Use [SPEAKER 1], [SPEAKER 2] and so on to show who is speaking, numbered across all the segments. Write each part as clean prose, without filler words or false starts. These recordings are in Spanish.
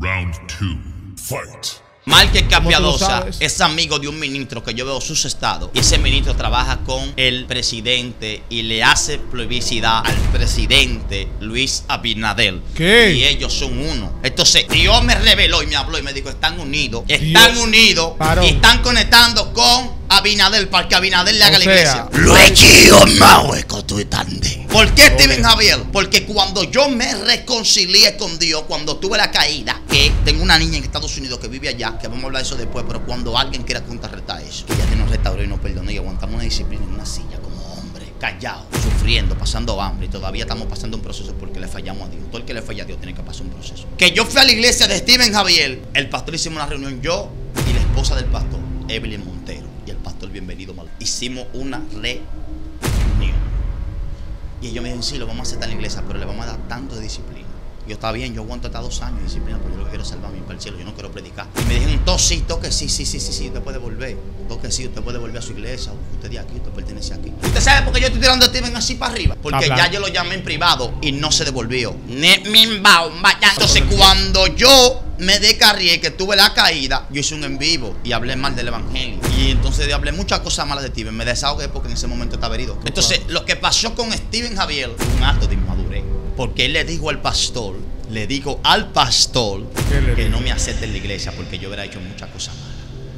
[SPEAKER 1] Round 2. Fight.
[SPEAKER 2] Márquez Capiadosa es amigo de un ministro que yo veo sus estados. Y ese ministro trabaja con el presidente y le hace publicidad al presidente Luis Abinader.
[SPEAKER 3] ¿Qué?
[SPEAKER 2] Y ellos son uno. Entonces, Dios me reveló y me habló y me dijo: están unidos. Están unidos.
[SPEAKER 3] Paró.
[SPEAKER 2] Y están conectando con Abinader para que Abinader le haga la iglesia. ¿Por qué Steven Javier? Porque cuando yo me reconcilié con Dios, cuando tuve la caída, que tengo una niña en Estados Unidos que vive allá, que vamos a hablar de eso después, pero cuando alguien quiera contrarrestar eso, que ya que nos restauró y nos perdonó y aguantamos una disciplina en una silla como hombre, callado, sufriendo, pasando hambre, y todavía estamos pasando un proceso porque le fallamos a Dios. Todo el que le falla a Dios tiene que pasar un proceso. Que yo fui a la iglesia de Steven Javier, el pastor, hicimos una reunión, yo y la esposa del pastor, Evelyn Montero, y el pastor Bienvenido Mal. Hicimos una reunión. Y ellos me dijeron: sí, lo vamos a hacer en la iglesia, pero le vamos a dar tanto de disciplina. Yo: está bien, yo aguanto hasta 2 años de disciplina, porque yo lo que quiero es salvar mi para el cielo, yo no quiero predicar. Y me dijeron: toque sí, usted puede volver. Toque sí, usted puede volver a su iglesia, usted de aquí, usted pertenece aquí. ¿Usted sabe por qué yo estoy tirando a Steven así para arriba? Porque ya yo lo llamé en privado y no se devolvió. Entonces, cuando yo me descarrié, que tuve la caída, yo hice un en vivo y hablé mal del evangelio. Y entonces hablé muchas cosas malas de Steven. Me desahogué porque en ese momento estaba herido. Entonces, lo que pasó con Steven Javier fue un acto de inmadurez. Porque él le dijo al pastor, que no me acepte en la iglesia porque yo hubiera hecho muchas cosas malas.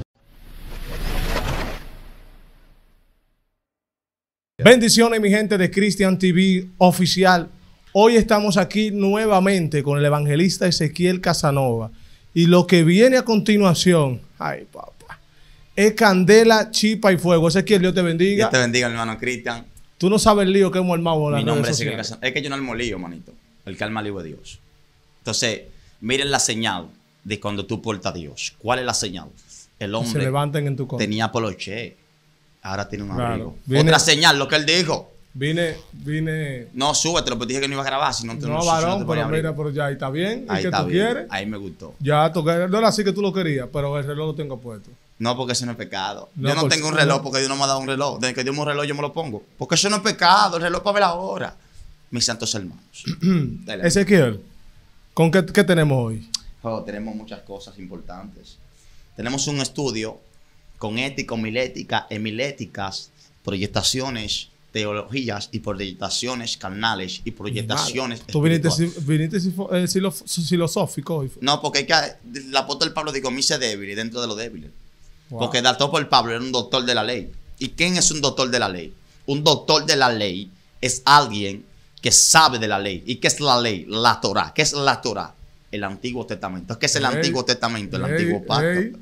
[SPEAKER 3] Bendiciones, mi gente de Christian TV Oficial. Hoy estamos aquí nuevamente con el evangelista Ezequiel Casanova. Y lo que viene a continuación, ay papá, es candela, chispa y fuego. Ezequiel, Dios te bendiga.
[SPEAKER 2] Dios te bendiga, hermano Cristian.
[SPEAKER 3] Tú no sabes el lío que hemos armado en las
[SPEAKER 2] Mi nombre
[SPEAKER 3] redes
[SPEAKER 2] es Ezequiel
[SPEAKER 3] sociales.
[SPEAKER 2] Casanova. Es que yo no armo lío, manito. El que arma lío es Dios. Entonces, miren la señal de cuando tú portas a Dios. ¿Cuál es la señal? El hombre
[SPEAKER 3] se levanten en tu contra.
[SPEAKER 2] tenía poloché, ahora tiene un abrigo.
[SPEAKER 3] Viene,
[SPEAKER 2] otra señal, lo que él dijo.
[SPEAKER 3] Vine.
[SPEAKER 2] No, súbetelo, pero dije que no iba a grabar. Si no,
[SPEAKER 3] No, varón, pero mira, pero ya ahí está bien.
[SPEAKER 2] Ahí
[SPEAKER 3] ¿Y qué
[SPEAKER 2] está
[SPEAKER 3] tú
[SPEAKER 2] bien.
[SPEAKER 3] quieres?
[SPEAKER 2] Ahí me gustó.
[SPEAKER 3] Ya, no era así que tú lo querías, pero el reloj lo tengo puesto.
[SPEAKER 2] No, porque eso no es pecado.
[SPEAKER 3] No,
[SPEAKER 2] yo no
[SPEAKER 3] porque
[SPEAKER 2] tengo un reloj porque Dios no me ha dado un reloj. Desde que Dios me dio un reloj, yo me lo pongo. Porque eso no es pecado. El reloj es para ver la hora. Mis santos hermanos.
[SPEAKER 3] Ezequiel, ¿con qué tenemos hoy?
[SPEAKER 2] Oh, tenemos muchas cosas importantes. Tenemos un estudio con ética, homilética, emiléticas, proyectaciones, teologías y proyectaciones carnales y proyectaciones.
[SPEAKER 3] Tú viniste filosófico hoy.
[SPEAKER 2] No, porque es que el apóstol Pablo dijo: me hice débil y dentro de lo débil.
[SPEAKER 3] Wow.
[SPEAKER 2] Porque el apóstol Pablo era un doctor de la ley. ¿Y quién es un doctor de la ley? Un doctor de la ley es alguien que sabe de la ley. ¿Y qué es la ley? La Torah. ¿Qué es la Torah? El Antiguo Testamento. ¿Qué es el Antiguo Testamento? El Antiguo Pacto.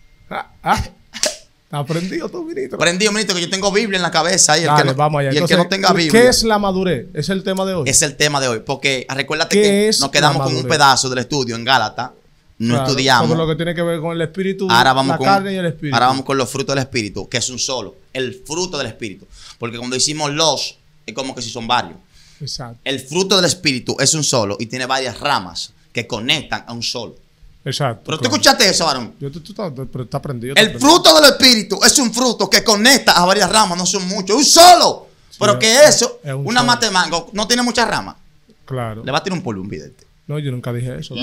[SPEAKER 3] ¿Aprendido tú, ministro?
[SPEAKER 2] Aprendido, ministro, que yo tengo Biblia en la cabeza. Y el,
[SPEAKER 3] Dale,
[SPEAKER 2] que, no,
[SPEAKER 3] vamos allá.
[SPEAKER 2] Y
[SPEAKER 3] Entonces,
[SPEAKER 2] el que no tenga Biblia.
[SPEAKER 3] ¿qué es la madurez? Es el tema de hoy.
[SPEAKER 2] Es el tema de hoy. Porque recuérdate que nos quedamos con un pedazo del estudio en Gálatas. No estudiamos.
[SPEAKER 3] Sobre lo que tiene que ver con el espíritu,
[SPEAKER 2] ahora vamos
[SPEAKER 3] la carne y el espíritu.
[SPEAKER 2] Ahora vamos con los frutos del espíritu, que es un solo. El fruto del espíritu. Porque cuando hicimos los, es como que si son varios.
[SPEAKER 3] Exacto.
[SPEAKER 2] El fruto del espíritu es un solo y tiene varias ramas que conectan a un solo.
[SPEAKER 3] Exacto.
[SPEAKER 2] Pero tú escuchaste eso, varón.
[SPEAKER 3] Pero está aprendido.
[SPEAKER 2] El fruto del espíritu es un fruto que conecta a varias ramas, no son muchos, es un solo. Sí, pero que eso, una mate mango, no tiene muchas ramas.
[SPEAKER 3] Claro.
[SPEAKER 2] Le va a tirar un polvo un vidente.
[SPEAKER 3] No, yo nunca dije eso.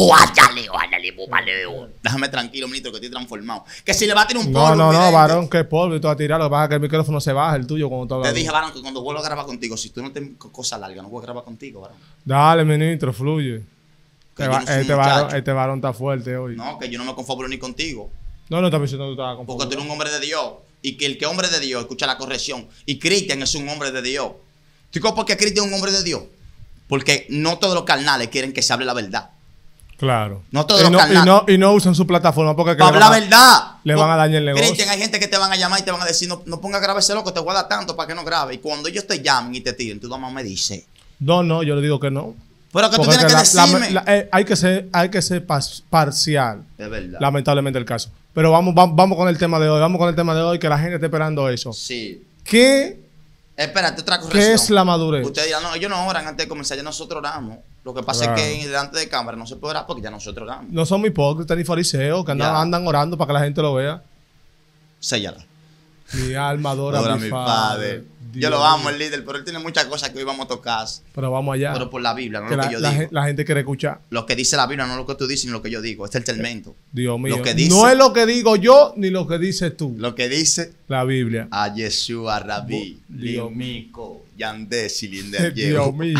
[SPEAKER 2] Déjame tranquilo, ministro, que estoy transformado. Que si le va a tirar un polvo.
[SPEAKER 3] No, varón, que polvo y tú vas a tirar. Lo que pasa es que el micrófono se baja, el tuyo, cuando tú hablas.
[SPEAKER 2] Te dije, varón, que cuando vuelvo a grabar contigo, si tú no tienes cosa larga, no voy a grabar contigo, varón.
[SPEAKER 3] Dale, ministro, fluye.
[SPEAKER 2] Este
[SPEAKER 3] varón está fuerte hoy.
[SPEAKER 2] No, que yo no me conformo ni contigo.
[SPEAKER 3] No está pensando que tú estabas conforme.
[SPEAKER 2] Porque tú eres un hombre de Dios. Y que el que es hombre de Dios escucha la corrección. Y Cristian es un hombre de Dios. ¿Tú sabes por qué Cristian es un hombre de Dios? Porque no todos los carnales quieren que se hable la verdad.
[SPEAKER 3] Claro.
[SPEAKER 2] No todos los carnales.
[SPEAKER 3] Y no usan su plataforma porque
[SPEAKER 2] para hablar la verdad.
[SPEAKER 3] Le van a dañar el negocio.
[SPEAKER 2] Cristian, hay gente que te van a llamar y te van a decir: no ponga a grabar ese loco, te voy a dar tanto para que no grabe. Y cuando ellos te llamen y te tiren, tu mamá me dice:
[SPEAKER 3] no, yo le digo que no.
[SPEAKER 2] Pero que tú tienes que decirme.
[SPEAKER 3] Hay que ser parcial.
[SPEAKER 2] Es verdad.
[SPEAKER 3] Lamentablemente el caso. Pero vamos con el tema de hoy. Vamos con el tema de hoy, que la gente está esperando eso.
[SPEAKER 2] Sí.
[SPEAKER 3] Espérate,
[SPEAKER 2] otra corrección.
[SPEAKER 3] ¿Qué es la madurez?
[SPEAKER 2] Ustedes dirán: no, ellos no oran antes de comenzar, ya nosotros oramos. Lo que pasa es que delante de cámara no se puede orar porque ya nosotros oramos.
[SPEAKER 3] No somos hipócritas ni fariseos que andan orando para que la gente lo vea.
[SPEAKER 2] Séllala.
[SPEAKER 3] Mi alma adora
[SPEAKER 2] Adora
[SPEAKER 3] a
[SPEAKER 2] a mi
[SPEAKER 3] mi
[SPEAKER 2] Padre.
[SPEAKER 3] Padre.
[SPEAKER 2] Yo
[SPEAKER 3] Dios
[SPEAKER 2] lo amo,
[SPEAKER 3] mío.
[SPEAKER 2] el líder, pero él tiene muchas cosas que hoy vamos a tocar.
[SPEAKER 3] Pero vamos allá.
[SPEAKER 2] Pero por la Biblia, no
[SPEAKER 3] Que
[SPEAKER 2] lo que yo digo.
[SPEAKER 3] la gente quiere escuchar.
[SPEAKER 2] Lo que dice la Biblia, no lo que tú dices ni lo que yo digo. Este es el tormento.
[SPEAKER 3] Dios mío.
[SPEAKER 2] Lo que dice,
[SPEAKER 3] No es lo que digo yo ni lo que dices tú.
[SPEAKER 2] lo que dice
[SPEAKER 3] La Biblia.
[SPEAKER 2] a Yeshua Rabí,
[SPEAKER 3] Dios.
[SPEAKER 2] Limico, Yandé, Silinder,
[SPEAKER 3] Dios mío.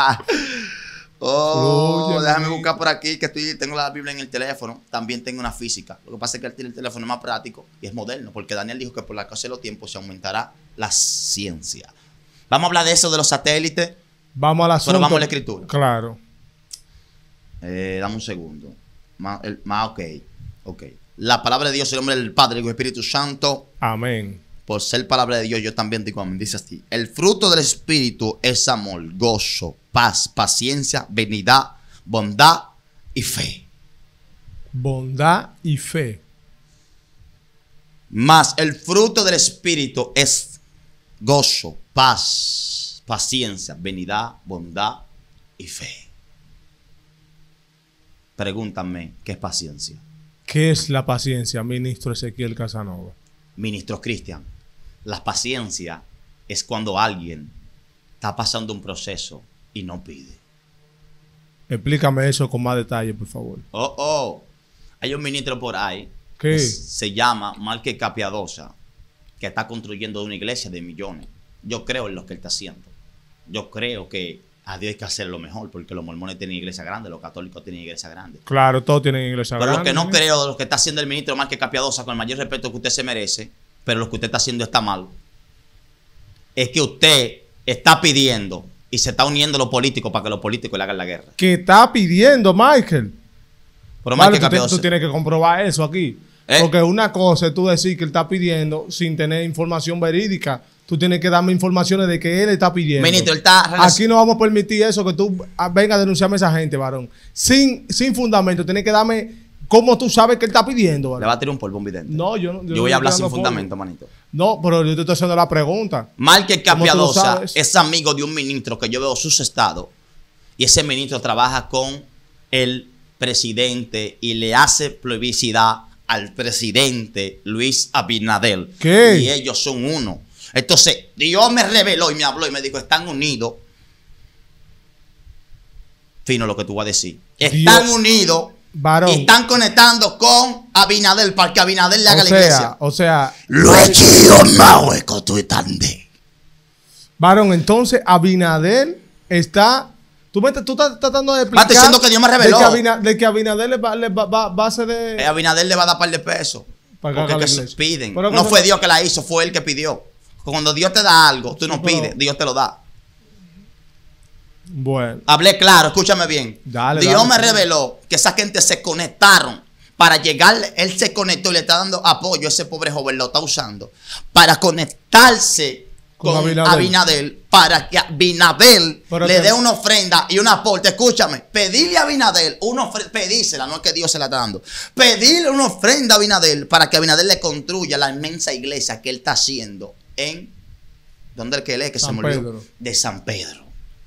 [SPEAKER 2] Oh,
[SPEAKER 3] Fluye,
[SPEAKER 2] déjame
[SPEAKER 3] mi
[SPEAKER 2] buscar por aquí que tengo la Biblia en el teléfono. También tengo una física. Lo que pasa es que el teléfono es más práctico y es moderno, porque Daniel dijo que por la cosa de los tiempos se aumentará la ciencia. Vamos a hablar de eso, de los satélites.
[SPEAKER 3] Vamos al asunto.
[SPEAKER 2] Pero vamos a la escritura.
[SPEAKER 3] Claro.
[SPEAKER 2] Dame un segundo. Ok. La palabra de Dios, el nombre del Padre, el Espíritu Santo.
[SPEAKER 3] Amén.
[SPEAKER 2] Por ser palabra de Dios, yo también digo amén. Dice así: el fruto del Espíritu es amor, gozo, paz, paciencia, benignidad, bondad y fe.
[SPEAKER 3] Bondad y fe.
[SPEAKER 2] Mas el fruto del Espíritu es gozo, paz, paciencia, benignidad, bondad y fe. Pregúntame, ¿qué es paciencia?
[SPEAKER 3] ¿Qué es la paciencia, ministro Ezequiel Casanova?
[SPEAKER 2] Ministros Cristian, la paciencia es cuando alguien está pasando un proceso y no pide.
[SPEAKER 3] Explícame eso con más detalle, por favor.
[SPEAKER 2] Hay un ministro por ahí
[SPEAKER 3] ¿Qué?
[SPEAKER 2] que se llama Marque Capiadosa, que está construyendo una iglesia de millones. Yo creo en lo que él está haciendo. Yo creo que a Dios hay que hacer lo mejor, porque los mormones tienen iglesia grande, los católicos tienen iglesia grande.
[SPEAKER 3] Claro, todos tienen iglesia
[SPEAKER 2] Pero
[SPEAKER 3] grande.
[SPEAKER 2] lo que no creo de lo que está haciendo el ministro Marque Capiadosa, con el mayor respeto que usted se merece, pero lo que usted está haciendo está mal, es que usted está pidiendo y se está uniendo a los políticos para que los políticos le hagan la guerra.
[SPEAKER 3] ¿Qué está pidiendo, Michael?
[SPEAKER 2] Pero
[SPEAKER 3] Vale,
[SPEAKER 2] Marque
[SPEAKER 3] tú
[SPEAKER 2] Capiadosa,
[SPEAKER 3] tienes que comprobar eso aquí. Porque una cosa es tú decir que él está pidiendo sin tener información verídica. Tú tienes que darme informaciones de que él está pidiendo.
[SPEAKER 2] ministro, él está
[SPEAKER 3] Aquí no vamos a permitir eso, que tú vengas a denunciarme a esa gente, varón. Sin fundamento. Tienes que darme cómo tú sabes que él está pidiendo, varón.
[SPEAKER 2] le va a tirar un polvo, un vidente.
[SPEAKER 3] No, yo
[SPEAKER 2] Yo voy a hablar sin
[SPEAKER 3] tirando
[SPEAKER 2] fundamento,
[SPEAKER 3] polvo.
[SPEAKER 2] manito.
[SPEAKER 3] No, pero yo te estoy haciendo la pregunta.
[SPEAKER 2] Marque
[SPEAKER 3] ¿Cómo tú lo
[SPEAKER 2] Capiadosa
[SPEAKER 3] sabes?
[SPEAKER 2] es amigo de un ministro que yo veo sus estados, y ese ministro trabaja con el presidente y le hace publicidad al presidente Luis Abinader.
[SPEAKER 3] ¿Qué?
[SPEAKER 2] Y ellos son uno. Entonces, Dios me reveló y me habló y me dijo: están unidos. Fino lo que tú vas a decir. Están unidos.
[SPEAKER 3] Varón.
[SPEAKER 2] Y están conectando con Abinader para que Abinader le haga la iglesia.
[SPEAKER 3] O sea,
[SPEAKER 2] Lo he hecho más hueco tú estande.
[SPEAKER 3] varón, entonces Abinader está. Tú estás tratando de explicar.
[SPEAKER 2] Estás diciendo que Dios me reveló.
[SPEAKER 3] De que Abinader va a ser de.
[SPEAKER 2] Abinader le va a dar par de pesos.
[SPEAKER 3] Para que haga
[SPEAKER 2] Porque
[SPEAKER 3] la
[SPEAKER 2] que
[SPEAKER 3] iglesia.
[SPEAKER 2] piden.
[SPEAKER 3] Pero
[SPEAKER 2] No
[SPEAKER 3] que
[SPEAKER 2] fue
[SPEAKER 3] no-
[SPEAKER 2] Dios que la hizo, fue él que pidió. Cuando Dios te da algo, tú no
[SPEAKER 3] pero-
[SPEAKER 2] pides, Dios te lo da.
[SPEAKER 3] Bueno.
[SPEAKER 2] Hablé claro, escúchame bien.
[SPEAKER 3] Dale,
[SPEAKER 2] Dios
[SPEAKER 3] dale,
[SPEAKER 2] me
[SPEAKER 3] sí.
[SPEAKER 2] reveló que esa gente se conectaron para llegar. Él se conectó y le está dando apoyo a ese pobre joven, lo está usando para conectarse
[SPEAKER 3] Con
[SPEAKER 2] con
[SPEAKER 3] Abinader.
[SPEAKER 2] Abinader, para que Abinader
[SPEAKER 3] Pero
[SPEAKER 2] le
[SPEAKER 3] que-
[SPEAKER 2] dé una ofrenda y un aporte. Escúchame, pedirle a Abinader una ofrenda, pedírsela, no es que Dios se la está dando. Pedirle una ofrenda a Abinader para que Abinader le construya la inmensa iglesia que él está haciendo en, ¿dónde es que él es? Que
[SPEAKER 3] San
[SPEAKER 2] se me olvidó.
[SPEAKER 3] Pedro.
[SPEAKER 2] De San Pedro.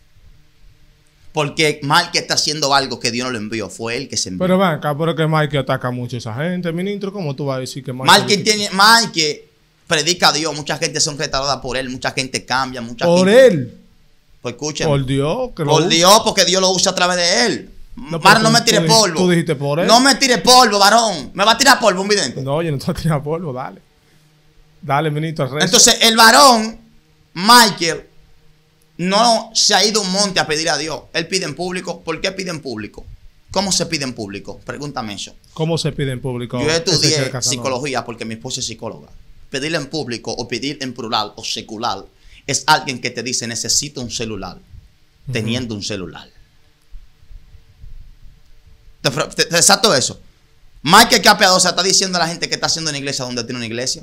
[SPEAKER 2] Porque Marque está haciendo algo que Dios no lo envió, fue él que se envió.
[SPEAKER 3] Pero ven acá, pero que Mike ataca mucho a esa gente, ministro. ¿Cómo tú vas a decir que
[SPEAKER 2] Marque predica a Dios, mucha gente son restauradas por él, mucha gente cambia, mucha
[SPEAKER 3] por
[SPEAKER 2] gente.
[SPEAKER 3] él?
[SPEAKER 2] Pues escúchame.
[SPEAKER 3] Por Dios. Que lo
[SPEAKER 2] Por
[SPEAKER 3] usa.
[SPEAKER 2] Dios, porque Dios lo usa a través de él.
[SPEAKER 3] No,
[SPEAKER 2] Varón, no
[SPEAKER 3] pero
[SPEAKER 2] me
[SPEAKER 3] tú-
[SPEAKER 2] tire
[SPEAKER 3] tú
[SPEAKER 2] polvo.
[SPEAKER 3] tú dijiste por él.
[SPEAKER 2] No me tire polvo, varón. Me va a tirar polvo un vidente.
[SPEAKER 3] No, yo no te voy a tirar polvo, dale. Dale, ministro, al resto.
[SPEAKER 2] Entonces, el varón, Michael, no se ha ido a un monte a pedir a Dios. Él pide en público. ¿Por qué pide en público? ¿Cómo se pide en público? Pregúntame eso.
[SPEAKER 3] ¿Cómo se pide en público?
[SPEAKER 2] Yo
[SPEAKER 3] Ezequiel
[SPEAKER 2] estudié
[SPEAKER 3] Casanova?
[SPEAKER 2] psicología porque mi esposa es psicóloga. Pedir en público o pedir en plural o secular es alguien que te dice necesito un celular, teniendo un celular. Te exacto eso. Michael Capiadosa está diciendo a la gente que está haciendo una iglesia donde tiene una iglesia.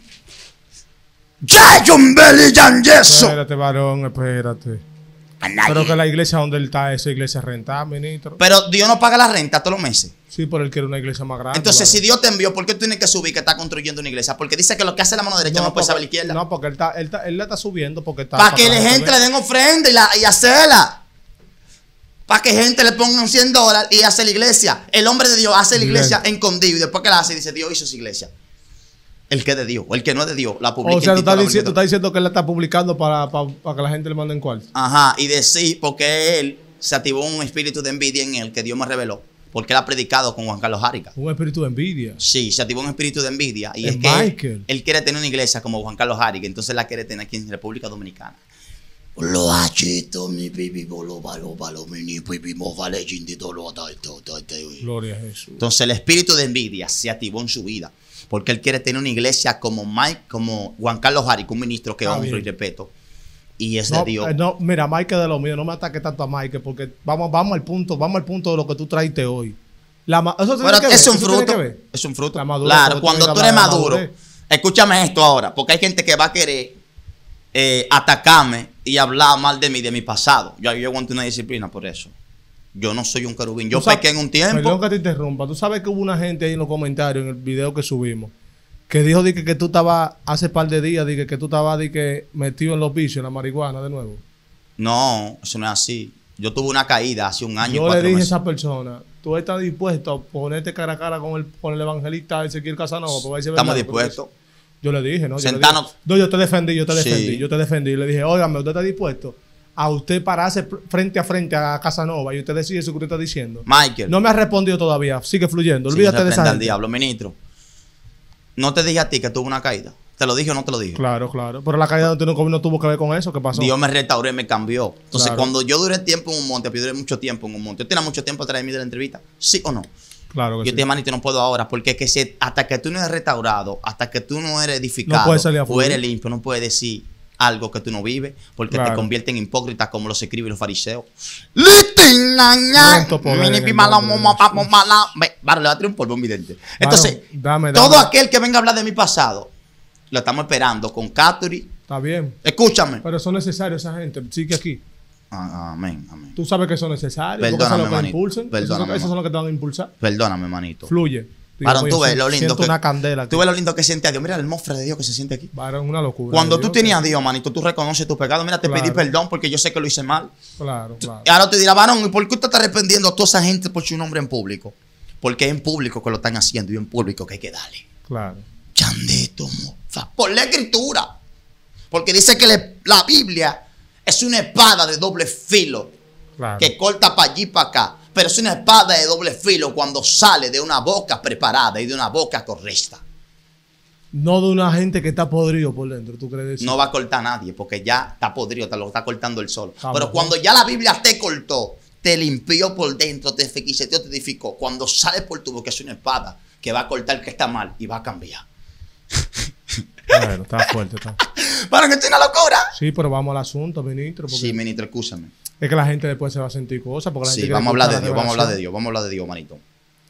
[SPEAKER 3] Espérate, varón, espérate. Pero que la iglesia donde él está, esa iglesia rentada, ministro.
[SPEAKER 2] Pero Dios no paga la renta todos los meses.
[SPEAKER 3] Sí, pero él quiere una iglesia más grande.
[SPEAKER 2] Entonces,
[SPEAKER 3] varón.
[SPEAKER 2] si Dios te envió, ¿por qué tú tienes que subir que está construyendo una iglesia? Porque dice que lo que hace la mano derecha no, puede saber la izquierda.
[SPEAKER 3] No, porque él la está subiendo porque está.
[SPEAKER 2] Para que
[SPEAKER 3] la
[SPEAKER 2] la gente le den ofrenda y hacerla. Para que gente le pongan $100 y hace la iglesia. El hombre de Dios hace la iglesia escondido y después que la hace dice Dios hizo su iglesia. El que es de Dios. El que no es de Dios, la publica.
[SPEAKER 3] O sea,
[SPEAKER 2] en
[SPEAKER 3] tú estás,
[SPEAKER 2] TikTok,
[SPEAKER 3] diciendo, tú estás diciendo que él la está publicando para que la gente le mande en cuarto.
[SPEAKER 2] Ajá, y decir, porque él se activó un espíritu de envidia en él que Dios me reveló. Porque él ha predicado con Juan Carlos Járica.
[SPEAKER 3] Un espíritu de envidia.
[SPEAKER 2] Sí, se activó un espíritu de envidia. Y
[SPEAKER 3] Es
[SPEAKER 2] es que
[SPEAKER 3] Michael.
[SPEAKER 2] él quiere tener una iglesia como Juan Carlos Járica. Entonces la quiere tener aquí en República Dominicana. Lo achito, mi baby, bolo, mi ni baby, mo vale, jindito, lo
[SPEAKER 3] Gloria a Jesús.
[SPEAKER 2] Entonces el espíritu de envidia se activó en su vida. Porque él quiere tener una iglesia como Mike, como Juan Carlos Járica, un ministro que honro y respeto. Y es de Dios.
[SPEAKER 3] No, mira, Mike es de lo mío. No me ataque tanto a Mike porque vamos al punto de lo que tú traiste hoy. Eso tiene
[SPEAKER 2] Pero
[SPEAKER 3] que ver,
[SPEAKER 2] es un
[SPEAKER 3] eso tiene
[SPEAKER 2] fruto.
[SPEAKER 3] que ver.
[SPEAKER 2] Es un fruto.
[SPEAKER 3] La madurez,
[SPEAKER 2] Claro,
[SPEAKER 3] porque
[SPEAKER 2] cuando
[SPEAKER 3] tú
[SPEAKER 2] tú eres
[SPEAKER 3] hablas de la
[SPEAKER 2] maduro,
[SPEAKER 3] madurez.
[SPEAKER 2] escúchame esto ahora, porque hay gente que va a querer atacarme y hablar mal de mí, de mi pasado. Yo aguanto una disciplina por eso. Yo no soy un querubín. Yo pequé en un tiempo.
[SPEAKER 3] Perdón que te interrumpa. Tú sabes que hubo una gente ahí en los comentarios, en el video que subimos, que dijo que tú estabas, hace par de días, que tú estabas metido en los vicios, en la marihuana de nuevo.
[SPEAKER 2] No, eso no es así. Yo tuve una caída hace un año y
[SPEAKER 3] Yo
[SPEAKER 2] 4
[SPEAKER 3] le dije a
[SPEAKER 2] meses.
[SPEAKER 3] esa persona, tú estás dispuesto a ponerte cara a cara con el evangelista Ezequiel Casanova. Para ver si es
[SPEAKER 2] Estamos
[SPEAKER 3] verdad,
[SPEAKER 2] dispuestos.
[SPEAKER 3] porque yo le dije, ¿no?
[SPEAKER 2] Sentarnos.
[SPEAKER 3] Yo te defendí.
[SPEAKER 2] Sí.
[SPEAKER 3] Yo te defendí. Y le dije, óigame, ¿usted está dispuesto a usted pararse frente a Casanova y usted decir eso que usted está diciendo?
[SPEAKER 2] Michael.
[SPEAKER 3] No me ha respondido todavía. Sigue fluyendo.
[SPEAKER 2] Sí,
[SPEAKER 3] Olvídate de
[SPEAKER 2] reprenda
[SPEAKER 3] esa
[SPEAKER 2] al
[SPEAKER 3] gente.
[SPEAKER 2] diablo, ministro. No te dije a ti que tuve una caída. ¿Te lo dije o no te lo dije?
[SPEAKER 3] Claro. Pero la caída no tuvo que ver con eso. ¿Qué pasó?
[SPEAKER 2] Dios me restauró y me cambió. Entonces,
[SPEAKER 3] Claro.
[SPEAKER 2] cuando yo duré tiempo en un monte, yo duré mucho tiempo en un monte. ¿Usted tiene mucho tiempo atrás de mí de la entrevista? ¿Sí o no?
[SPEAKER 3] Claro
[SPEAKER 2] Yo
[SPEAKER 3] que
[SPEAKER 2] te dije,
[SPEAKER 3] sí.
[SPEAKER 2] manito, no puedo ahora, porque es que hasta que tú no eres restaurado, hasta que tú no eres edificado,
[SPEAKER 3] No puedes salir a
[SPEAKER 2] o
[SPEAKER 3] fluir.
[SPEAKER 2] eres limpio, no puedes decir algo que tú no vives, porque te
[SPEAKER 3] Claro.
[SPEAKER 2] convierte en hipócrita como los escriben los fariseos.
[SPEAKER 3] Tanto poder en el nombre de Jesús.
[SPEAKER 2] Vale, le va a tirar un polvo vidente. Entonces,
[SPEAKER 3] Dame.
[SPEAKER 2] todo aquel que venga a hablar de mi pasado, lo estamos esperando con Caturi.
[SPEAKER 3] Está bien.
[SPEAKER 2] Escúchame.
[SPEAKER 3] Pero son necesarios esa gente. Sigue aquí.
[SPEAKER 2] Amén.
[SPEAKER 3] Tú sabes que son necesarios. Porque
[SPEAKER 2] Perdóname,
[SPEAKER 3] eso es lo que
[SPEAKER 2] manito.
[SPEAKER 3] impulsan.
[SPEAKER 2] Perdóname,
[SPEAKER 3] Esos son los que te van a impulsar.
[SPEAKER 2] Perdóname, manito.
[SPEAKER 3] Fluye.
[SPEAKER 2] Varón, tú ves lo lindo
[SPEAKER 3] Siento
[SPEAKER 2] que
[SPEAKER 3] una candela aquí.
[SPEAKER 2] tú ves lo lindo que siente a Dios. Mira el mofre de Dios que se siente aquí.
[SPEAKER 3] Varón, una locura.
[SPEAKER 2] Cuando
[SPEAKER 3] Dios,
[SPEAKER 2] tú tienes a Dios, manito, tú reconoces tu pecado. Mira, te pedí
[SPEAKER 3] Claro.
[SPEAKER 2] perdón porque yo sé que lo hice mal.
[SPEAKER 3] Claro.
[SPEAKER 2] Y ahora te dirá, varón, ¿y por qué usted está arrepentiendo a toda esa gente por su nombre en público? Porque es en público que lo están haciendo y en público que hay que darle.
[SPEAKER 3] Claro.
[SPEAKER 2] Chandito, mofa. Por la escritura. Porque dice que la Biblia es una espada de doble filo
[SPEAKER 3] Claro.
[SPEAKER 2] que corta para allí y para acá. Pero es una espada de doble filo cuando sale de una boca preparada y de una boca correcta.
[SPEAKER 3] No de una gente que está podrido por dentro. ¿Tú crees eso?
[SPEAKER 2] No va a cortar a nadie porque ya está podrido, te lo está cortando el sol.
[SPEAKER 3] Vamos.
[SPEAKER 2] Pero cuando ya la Biblia te cortó, te limpió por dentro, te fequiceteó, te edificó. Cuando sale por tu boca es una espada que va a cortar el que está mal y va a cambiar.
[SPEAKER 3] Bueno, está fuerte.
[SPEAKER 2] ¿Para que estoy una locura?
[SPEAKER 3] Sí, pero vamos al asunto, ministro. Porque
[SPEAKER 2] Sí, ministro, escúchame.
[SPEAKER 3] es que la gente después se va a sentir cosas. Porque la gente
[SPEAKER 2] Sí,
[SPEAKER 3] quiere
[SPEAKER 2] vamos a hablar de
[SPEAKER 3] escuchar
[SPEAKER 2] Dios,
[SPEAKER 3] la
[SPEAKER 2] vamos a hablar de
[SPEAKER 3] revelación.
[SPEAKER 2] Dios, vamos a hablar de Dios, manito.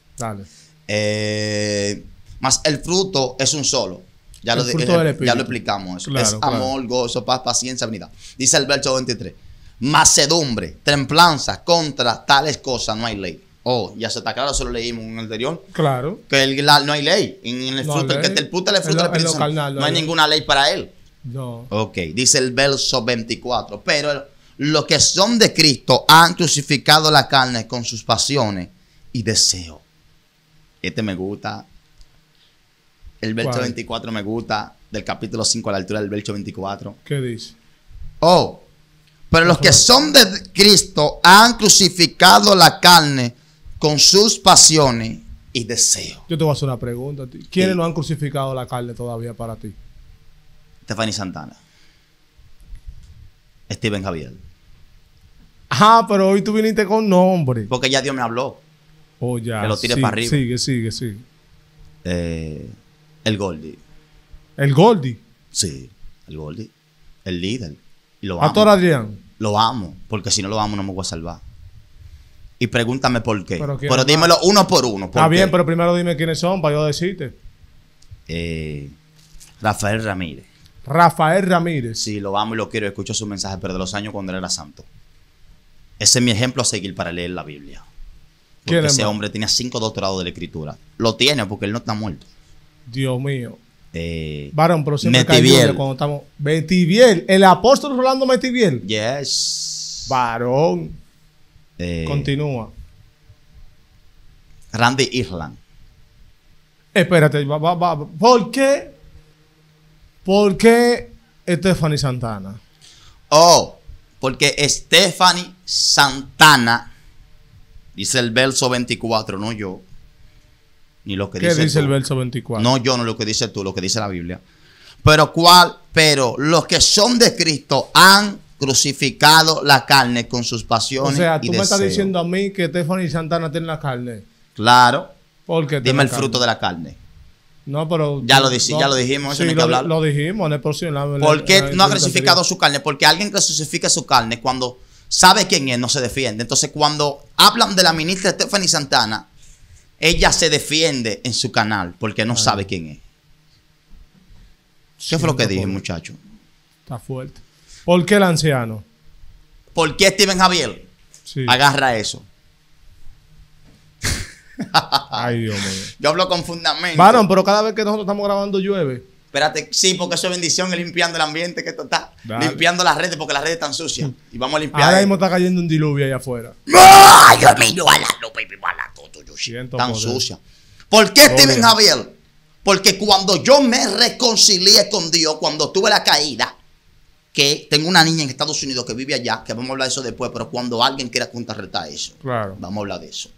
[SPEAKER 3] Dale.
[SPEAKER 2] Más el fruto es un solo. Ya,
[SPEAKER 3] El fruto del Espíritu.
[SPEAKER 2] ya lo explicamos eso.
[SPEAKER 3] Claro,
[SPEAKER 2] es
[SPEAKER 3] claro.
[SPEAKER 2] amor, gozo, paz, paciencia, unidad. Dice el verso 23. Macedumbre, templanza, contra tales cosas no hay ley. Oh, ya se está claro, eso lo leímos en el anterior.
[SPEAKER 3] Claro.
[SPEAKER 2] Que no hay ley. En el
[SPEAKER 3] No
[SPEAKER 2] fruto,
[SPEAKER 3] hay
[SPEAKER 2] el que
[SPEAKER 3] ley.
[SPEAKER 2] te el fruto del
[SPEAKER 3] En
[SPEAKER 2] fruto
[SPEAKER 3] lo-
[SPEAKER 2] del Espíritu
[SPEAKER 3] en lo
[SPEAKER 2] Santo,
[SPEAKER 3] carnal,
[SPEAKER 2] no hay ninguna ley para él.
[SPEAKER 3] No.
[SPEAKER 2] Ok, dice el verso 24. Pero los que son de Cristo han crucificado la carne con sus pasiones y deseos. Este me gusta. El verso
[SPEAKER 3] ¿Cuál?
[SPEAKER 2] 24 me gusta. Del capítulo 5 a la altura del verso 24.
[SPEAKER 3] ¿Qué dice?
[SPEAKER 2] Oh, pero los que son de Cristo han crucificado la carne con sus pasiones y deseos.
[SPEAKER 3] Yo te voy a hacer una pregunta a ti. ¿Quiénes
[SPEAKER 2] Sí.
[SPEAKER 3] no han crucificado la carne todavía para ti?
[SPEAKER 2] Stephanie Santana. Steven Javier.
[SPEAKER 3] Ah, pero hoy tú viniste con nombre.
[SPEAKER 2] Porque ya Dios me habló.
[SPEAKER 3] Oh, ya.
[SPEAKER 2] Que lo tire
[SPEAKER 3] Sí,
[SPEAKER 2] para arriba.
[SPEAKER 3] Sigue.
[SPEAKER 2] El Goldie.
[SPEAKER 3] El Goldie.
[SPEAKER 2] Sí, el Goldie. El líder. Y lo
[SPEAKER 3] Pastor
[SPEAKER 2] amo.
[SPEAKER 3] Adrián.
[SPEAKER 2] Lo amo. Porque si no lo amo, no me voy a salvar. Y pregúntame por qué.
[SPEAKER 3] Pero ¿quién
[SPEAKER 2] Pero
[SPEAKER 3] más?
[SPEAKER 2] dímelo uno por uno. ¿por
[SPEAKER 3] Está
[SPEAKER 2] qué?
[SPEAKER 3] bien, pero primero dime quiénes son para yo decirte.
[SPEAKER 2] Rafael Ramírez.
[SPEAKER 3] Rafael Ramírez.
[SPEAKER 2] Sí, lo amo y lo quiero. Escucho su mensaje, pero de los años cuando él era santo. Ese es mi ejemplo a seguir para leer la Biblia. Porque
[SPEAKER 3] ¿Quién es
[SPEAKER 2] ese
[SPEAKER 3] más?
[SPEAKER 2] hombre tenía 5 doctorados de la escritura. Lo tiene porque él no está muerto.
[SPEAKER 3] Dios mío.
[SPEAKER 2] Eh,
[SPEAKER 3] Varón, pero siempre
[SPEAKER 2] Metiviel.
[SPEAKER 3] cayó cuando estamos. Metiviel. El apóstol Rolando Metiviel.
[SPEAKER 2] Yes.
[SPEAKER 3] Varón.
[SPEAKER 2] Eh,
[SPEAKER 3] Continúa.
[SPEAKER 2] Randy Irland.
[SPEAKER 3] Espérate. ¿Por qué ¿Por qué Stephanie Santana?
[SPEAKER 2] Oh, porque Stephanie Santana, dice el verso 24, no yo, ni lo que
[SPEAKER 3] ¿Qué
[SPEAKER 2] dice
[SPEAKER 3] dice
[SPEAKER 2] tú.
[SPEAKER 3] el verso 24?
[SPEAKER 2] No yo, no lo que dices tú, lo que dice la Biblia. Pero los que son de Cristo han crucificado la carne con sus pasiones.
[SPEAKER 3] O sea,
[SPEAKER 2] y
[SPEAKER 3] tú me estás
[SPEAKER 2] deseos.
[SPEAKER 3] diciendo a mí que Stephanie Santana tiene la carne.
[SPEAKER 2] Claro.
[SPEAKER 3] ¿Por qué tiene
[SPEAKER 2] Dime
[SPEAKER 3] la
[SPEAKER 2] el
[SPEAKER 3] carne?
[SPEAKER 2] fruto de la carne.
[SPEAKER 3] No, pero...
[SPEAKER 2] Ya lo dijimos, eso
[SPEAKER 3] sí,
[SPEAKER 2] no hay que hablar.
[SPEAKER 3] lo dijimos en el próximo...
[SPEAKER 2] ¿Por qué no ha crucificado su carne? Porque alguien que crucifica su carne, cuando sabe quién es, no se defiende. Entonces, cuando hablan de la ministra Stephanie Santana, ella se defiende en su canal porque no sabe quién es. ¿Qué fue lo que dije, muchacho?
[SPEAKER 3] Está fuerte. ¿Por qué el anciano?
[SPEAKER 2] ¿Por qué Steven Javier?
[SPEAKER 3] Sí.
[SPEAKER 2] Agarra eso.
[SPEAKER 3] Ay, Dios mío.
[SPEAKER 2] Yo hablo con fundamento.
[SPEAKER 3] Varón, pero cada vez que nosotros estamos grabando llueve.
[SPEAKER 2] Espérate, sí, porque eso es bendición, es limpiando el ambiente que esto está.
[SPEAKER 3] Dale.
[SPEAKER 2] Limpiando las redes porque las redes están sucias. Y vamos a limpiar.
[SPEAKER 3] Ahora
[SPEAKER 2] esto.
[SPEAKER 3] mismo está cayendo un diluvio allá afuera.
[SPEAKER 2] ¡Ah! Yo miro a la luz y vivo a la todo.
[SPEAKER 3] Siento
[SPEAKER 2] Tan
[SPEAKER 3] poder.
[SPEAKER 2] sucia. ¿Por qué Steven
[SPEAKER 3] Gloria.
[SPEAKER 2] Javier? Porque cuando yo me reconcilié con Dios, cuando tuve la caída, que tengo una niña en Estados Unidos que vive allá, que vamos a hablar de eso después, pero cuando alguien quiera contrarrestar eso,
[SPEAKER 3] Claro.
[SPEAKER 2] vamos a hablar de eso.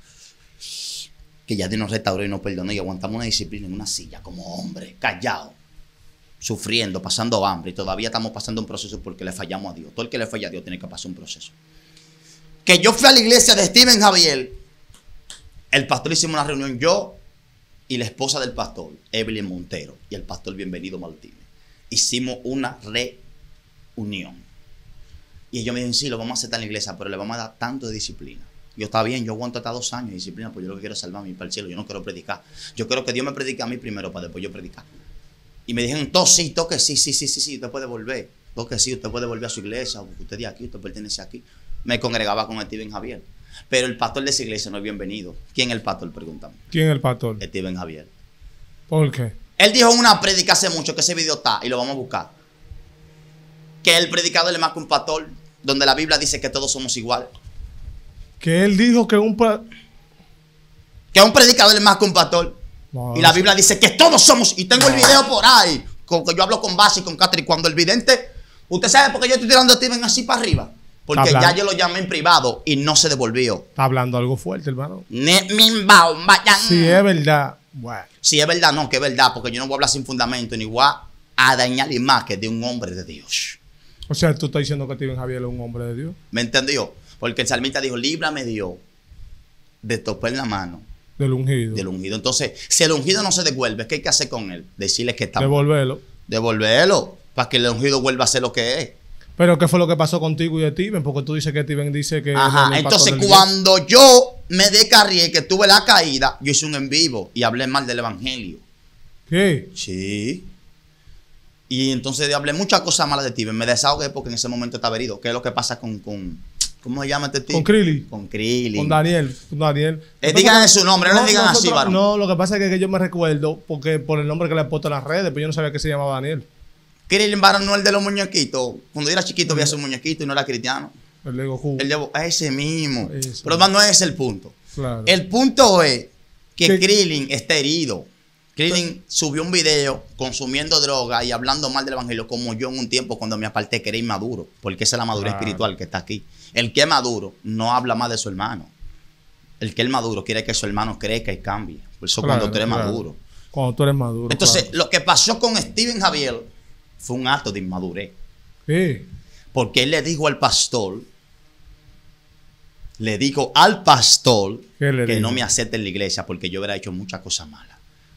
[SPEAKER 2] Que ya Dios nos restauró y nos perdonó y aguantamos una disciplina en una silla como hombre, callado, sufriendo, pasando hambre y todavía estamos pasando un proceso porque le fallamos a Dios. Todo el que le falla a Dios tiene que pasar un proceso. Que yo fui a la iglesia de Steven Javier, el pastor hicimos una reunión, yo y la esposa del pastor, Evelyn Montero, y el pastor Bienvenido Martínez. Hicimos una reunión. Y ellos me dijeron, sí, lo vamos a hacer en la iglesia, pero le vamos a dar tanto de disciplina. Yo, está bien, yo aguanto hasta 2 años de disciplina, porque yo lo que quiero es salvarme para el cielo, yo no quiero predicar. Yo quiero que Dios me predique a mí primero, para después yo predicar. Y me dijeron, todo sí, usted puede volver. Todo que sí, usted puede volver a su iglesia, usted de aquí, usted pertenece aquí. Me congregaba con Steven Javier. Pero el pastor de esa iglesia no es bienvenido. ¿Quién es el pastor? Preguntamos.
[SPEAKER 3] ¿Quién es el pastor?
[SPEAKER 2] Steven Javier.
[SPEAKER 3] ¿Por qué?
[SPEAKER 2] Él dijo en una prédica hace mucho, que ese video está, y lo vamos a buscar, que el predicador es más que un pastor, donde la Biblia dice que todos somos iguales.
[SPEAKER 3] Que él dijo que
[SPEAKER 2] Que un predicador es más que un pastor.
[SPEAKER 3] No,
[SPEAKER 2] Y la Biblia dice que todos somos, y tengo el video por ahí, que yo hablo con Basi y con Catherine, cuando el vidente, usted sabe por qué yo estoy tirando a Steven así para arriba, porque
[SPEAKER 3] Está
[SPEAKER 2] ya
[SPEAKER 3] hablando.
[SPEAKER 2] yo lo llamé en privado y no se devolvió.
[SPEAKER 3] Está hablando algo fuerte, hermano.
[SPEAKER 2] Sí,
[SPEAKER 3] Si es verdad, bueno.
[SPEAKER 2] Si es verdad, no, que es verdad, porque yo no voy a hablar sin fundamento, ni voy a dañar imagen de un hombre de Dios.
[SPEAKER 3] O sea, tú estás diciendo que Steven Javier es un hombre de Dios.
[SPEAKER 2] ¿Me entendió? Porque el salmista dijo, líbrame Dios de topar la mano
[SPEAKER 3] Del ungido.
[SPEAKER 2] del ungido. Entonces, si el ungido no se devuelve, ¿qué hay que hacer con él? Decirle que está mal.
[SPEAKER 3] Devolverlo.
[SPEAKER 2] Devolverlo, para que el ungido vuelva a ser lo que es.
[SPEAKER 3] Pero ¿qué fue lo que pasó contigo y de Steven? Porque tú dices que Steven dice que...
[SPEAKER 2] Ajá,
[SPEAKER 3] él es el pastor
[SPEAKER 2] entonces
[SPEAKER 3] del
[SPEAKER 2] cuando yo me descarrié, que tuve la caída, yo hice un en vivo y hablé mal del evangelio.
[SPEAKER 3] ¿Qué?
[SPEAKER 2] Sí. Y entonces hablé muchas cosas malas de Steven. Me desahogué porque en ese momento estaba herido. ¿Qué es lo que pasa con ¿cómo se llama este tipo?
[SPEAKER 3] Con Krillin.
[SPEAKER 2] Con Krillin.
[SPEAKER 3] Con Daniel. Con Daniel.
[SPEAKER 2] Díganle su nombre, no le digan así, varón.
[SPEAKER 3] No, lo que pasa es que yo me recuerdo porque por el nombre que le he puesto en las redes, pero yo no sabía que se llamaba Daniel.
[SPEAKER 2] Krillin, varón, no el de los muñequitos. Cuando yo era chiquito había su muñequito y no era cristiano.
[SPEAKER 3] El de Goku.
[SPEAKER 2] Él llevó a ese mismo.
[SPEAKER 3] Ese.
[SPEAKER 2] Pero no es el punto.
[SPEAKER 3] Claro.
[SPEAKER 2] El punto es que
[SPEAKER 3] ¿Qué?
[SPEAKER 2] Krillin está herido. Krillin subió un video consumiendo droga y hablando mal del evangelio, como yo en un tiempo cuando me aparté, que era inmaduro, porque esa es la madurez
[SPEAKER 3] Claro.
[SPEAKER 2] espiritual que está aquí. El que es maduro no habla más de su hermano. El que es maduro quiere que su hermano crezca y cambie. Por eso
[SPEAKER 3] Claro,
[SPEAKER 2] cuando tú eres
[SPEAKER 3] claro.
[SPEAKER 2] maduro.
[SPEAKER 3] Cuando tú eres maduro.
[SPEAKER 2] Entonces,
[SPEAKER 3] claro.
[SPEAKER 2] lo que pasó con Steven Javier fue un acto de inmadurez.
[SPEAKER 3] ¿Qué?
[SPEAKER 2] Porque él le dijo al pastor,
[SPEAKER 3] ¿Qué le
[SPEAKER 2] que
[SPEAKER 3] dijo?
[SPEAKER 2] no me acepte en la iglesia porque yo hubiera hecho muchas cosas malas.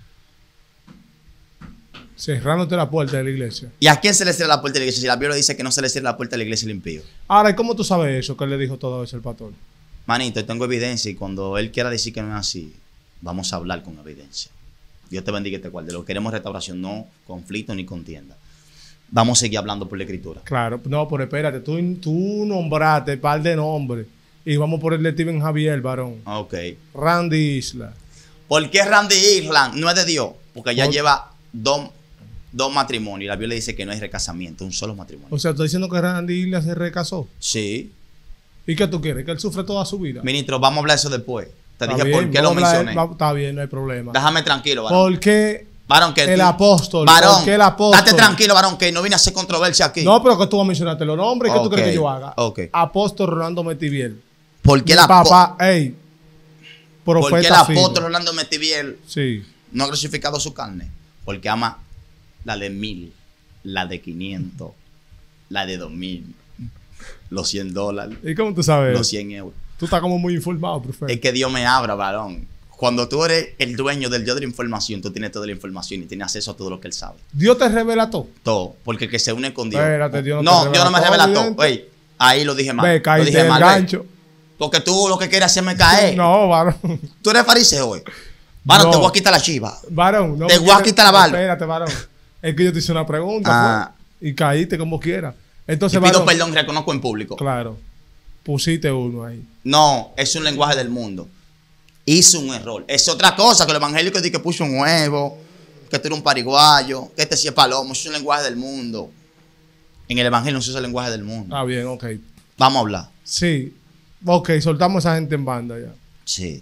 [SPEAKER 3] Cerrándote la puerta de la iglesia.
[SPEAKER 2] ¿Y a quién se le cierra la puerta de la iglesia? Si la Biblia dice que no se le cierra la puerta de la iglesia al impío.
[SPEAKER 3] Ahora, ¿y cómo tú sabes eso? Que él le dijo todo eso el pastor.
[SPEAKER 2] Manito, tengo evidencia y cuando él quiera decir que no es así, vamos a hablar con evidencia. Dios te bendiga y te guarde. Lo que queremos es restauración, no conflicto ni contienda. Vamos a seguir hablando por la escritura.
[SPEAKER 3] Claro, no, pero espérate, tú nombraste un par de nombres y vamos por el de Steven Javier, varón.
[SPEAKER 2] Ok.
[SPEAKER 3] Randy Isla.
[SPEAKER 2] ¿Por qué Randy Island no es de Dios? Porque ya
[SPEAKER 3] Por-
[SPEAKER 2] lleva dos matrimonios y la Biblia dice que no hay recasamiento, un solo matrimonio.
[SPEAKER 3] O sea, ¿estás diciendo que Randy Isla se recasó?
[SPEAKER 2] Sí.
[SPEAKER 3] ¿Y qué tú quieres? ¿Que él sufre toda su vida?
[SPEAKER 2] Ministro, vamos a hablar de eso después. Te
[SPEAKER 3] Está
[SPEAKER 2] dije
[SPEAKER 3] bien,
[SPEAKER 2] por qué lo
[SPEAKER 3] vamos a hablar-
[SPEAKER 2] mencioné.
[SPEAKER 3] Está bien, no hay problema.
[SPEAKER 2] Déjame tranquilo, varón.
[SPEAKER 3] ¿Por qué
[SPEAKER 2] Varón, que
[SPEAKER 3] El
[SPEAKER 2] tú-
[SPEAKER 3] apóstol.
[SPEAKER 2] Varón,
[SPEAKER 3] ¿Por qué el apóstol?
[SPEAKER 2] date tranquilo, varón, que no vine a hacer controversia aquí.
[SPEAKER 3] No, pero que tú vas a mencionarte los nombres. ¿Qué tú
[SPEAKER 2] Ok,
[SPEAKER 3] crees que yo haga?
[SPEAKER 2] ok.
[SPEAKER 3] Apóstol Rolando Metiviel.
[SPEAKER 2] Porque
[SPEAKER 3] Mi
[SPEAKER 2] el
[SPEAKER 3] papá, ey.
[SPEAKER 2] porque el
[SPEAKER 3] Profeta fijo.
[SPEAKER 2] apóstol Orlando Metiviel
[SPEAKER 3] Sí.
[SPEAKER 2] no ha crucificado su carne. Porque ama la de 1000, la de 500, la de 2000, los $100,
[SPEAKER 3] ¿Y cómo tú sabes?
[SPEAKER 2] los 100 euros.
[SPEAKER 3] Tú estás como muy informado, profeta.
[SPEAKER 2] Es que Dios me abra, varón. Cuando tú eres el dueño del Dios de la información, tú tienes toda la información y tienes acceso a todo lo que Él sabe.
[SPEAKER 3] Dios te revela todo.
[SPEAKER 2] Todo. Porque el que se une con Dios.
[SPEAKER 3] Espérate, Dios
[SPEAKER 2] no,
[SPEAKER 3] te
[SPEAKER 2] Dios no me
[SPEAKER 3] revela
[SPEAKER 2] revela
[SPEAKER 3] todo,
[SPEAKER 2] todo. Ey, ahí lo dije mal.
[SPEAKER 3] Ve,
[SPEAKER 2] Lo
[SPEAKER 3] caíste
[SPEAKER 2] dije
[SPEAKER 3] el
[SPEAKER 2] mal. ve.
[SPEAKER 3] gancho.
[SPEAKER 2] Porque tú lo que quieres hacerme caer.
[SPEAKER 3] No, varón.
[SPEAKER 2] Tú eres fariseo hoy. Varón,
[SPEAKER 3] No.
[SPEAKER 2] te voy a quitar la chiva.
[SPEAKER 3] Varón, no
[SPEAKER 2] Te
[SPEAKER 3] me
[SPEAKER 2] voy a
[SPEAKER 3] quieres-
[SPEAKER 2] quitar la barba.
[SPEAKER 3] Espérate, varón. Es que yo te hice una pregunta,
[SPEAKER 2] Ah.
[SPEAKER 3] pues, y caíste como quieras. Entonces,
[SPEAKER 2] Te pido
[SPEAKER 3] varón,
[SPEAKER 2] perdón, reconozco en público.
[SPEAKER 3] claro, pusiste uno ahí.
[SPEAKER 2] No, es un lenguaje del mundo. Hice un error. Es otra cosa que el evangélico dice que puso un huevo, que tú eres un pariguayo, que este sí es palomo. Es un lenguaje del mundo. En el evangelio no se usa el lenguaje del mundo.
[SPEAKER 3] Ah, bien, ok.
[SPEAKER 2] Vamos a hablar.
[SPEAKER 3] Sí. Ok, soltamos a esa gente en banda ya.
[SPEAKER 2] Sí.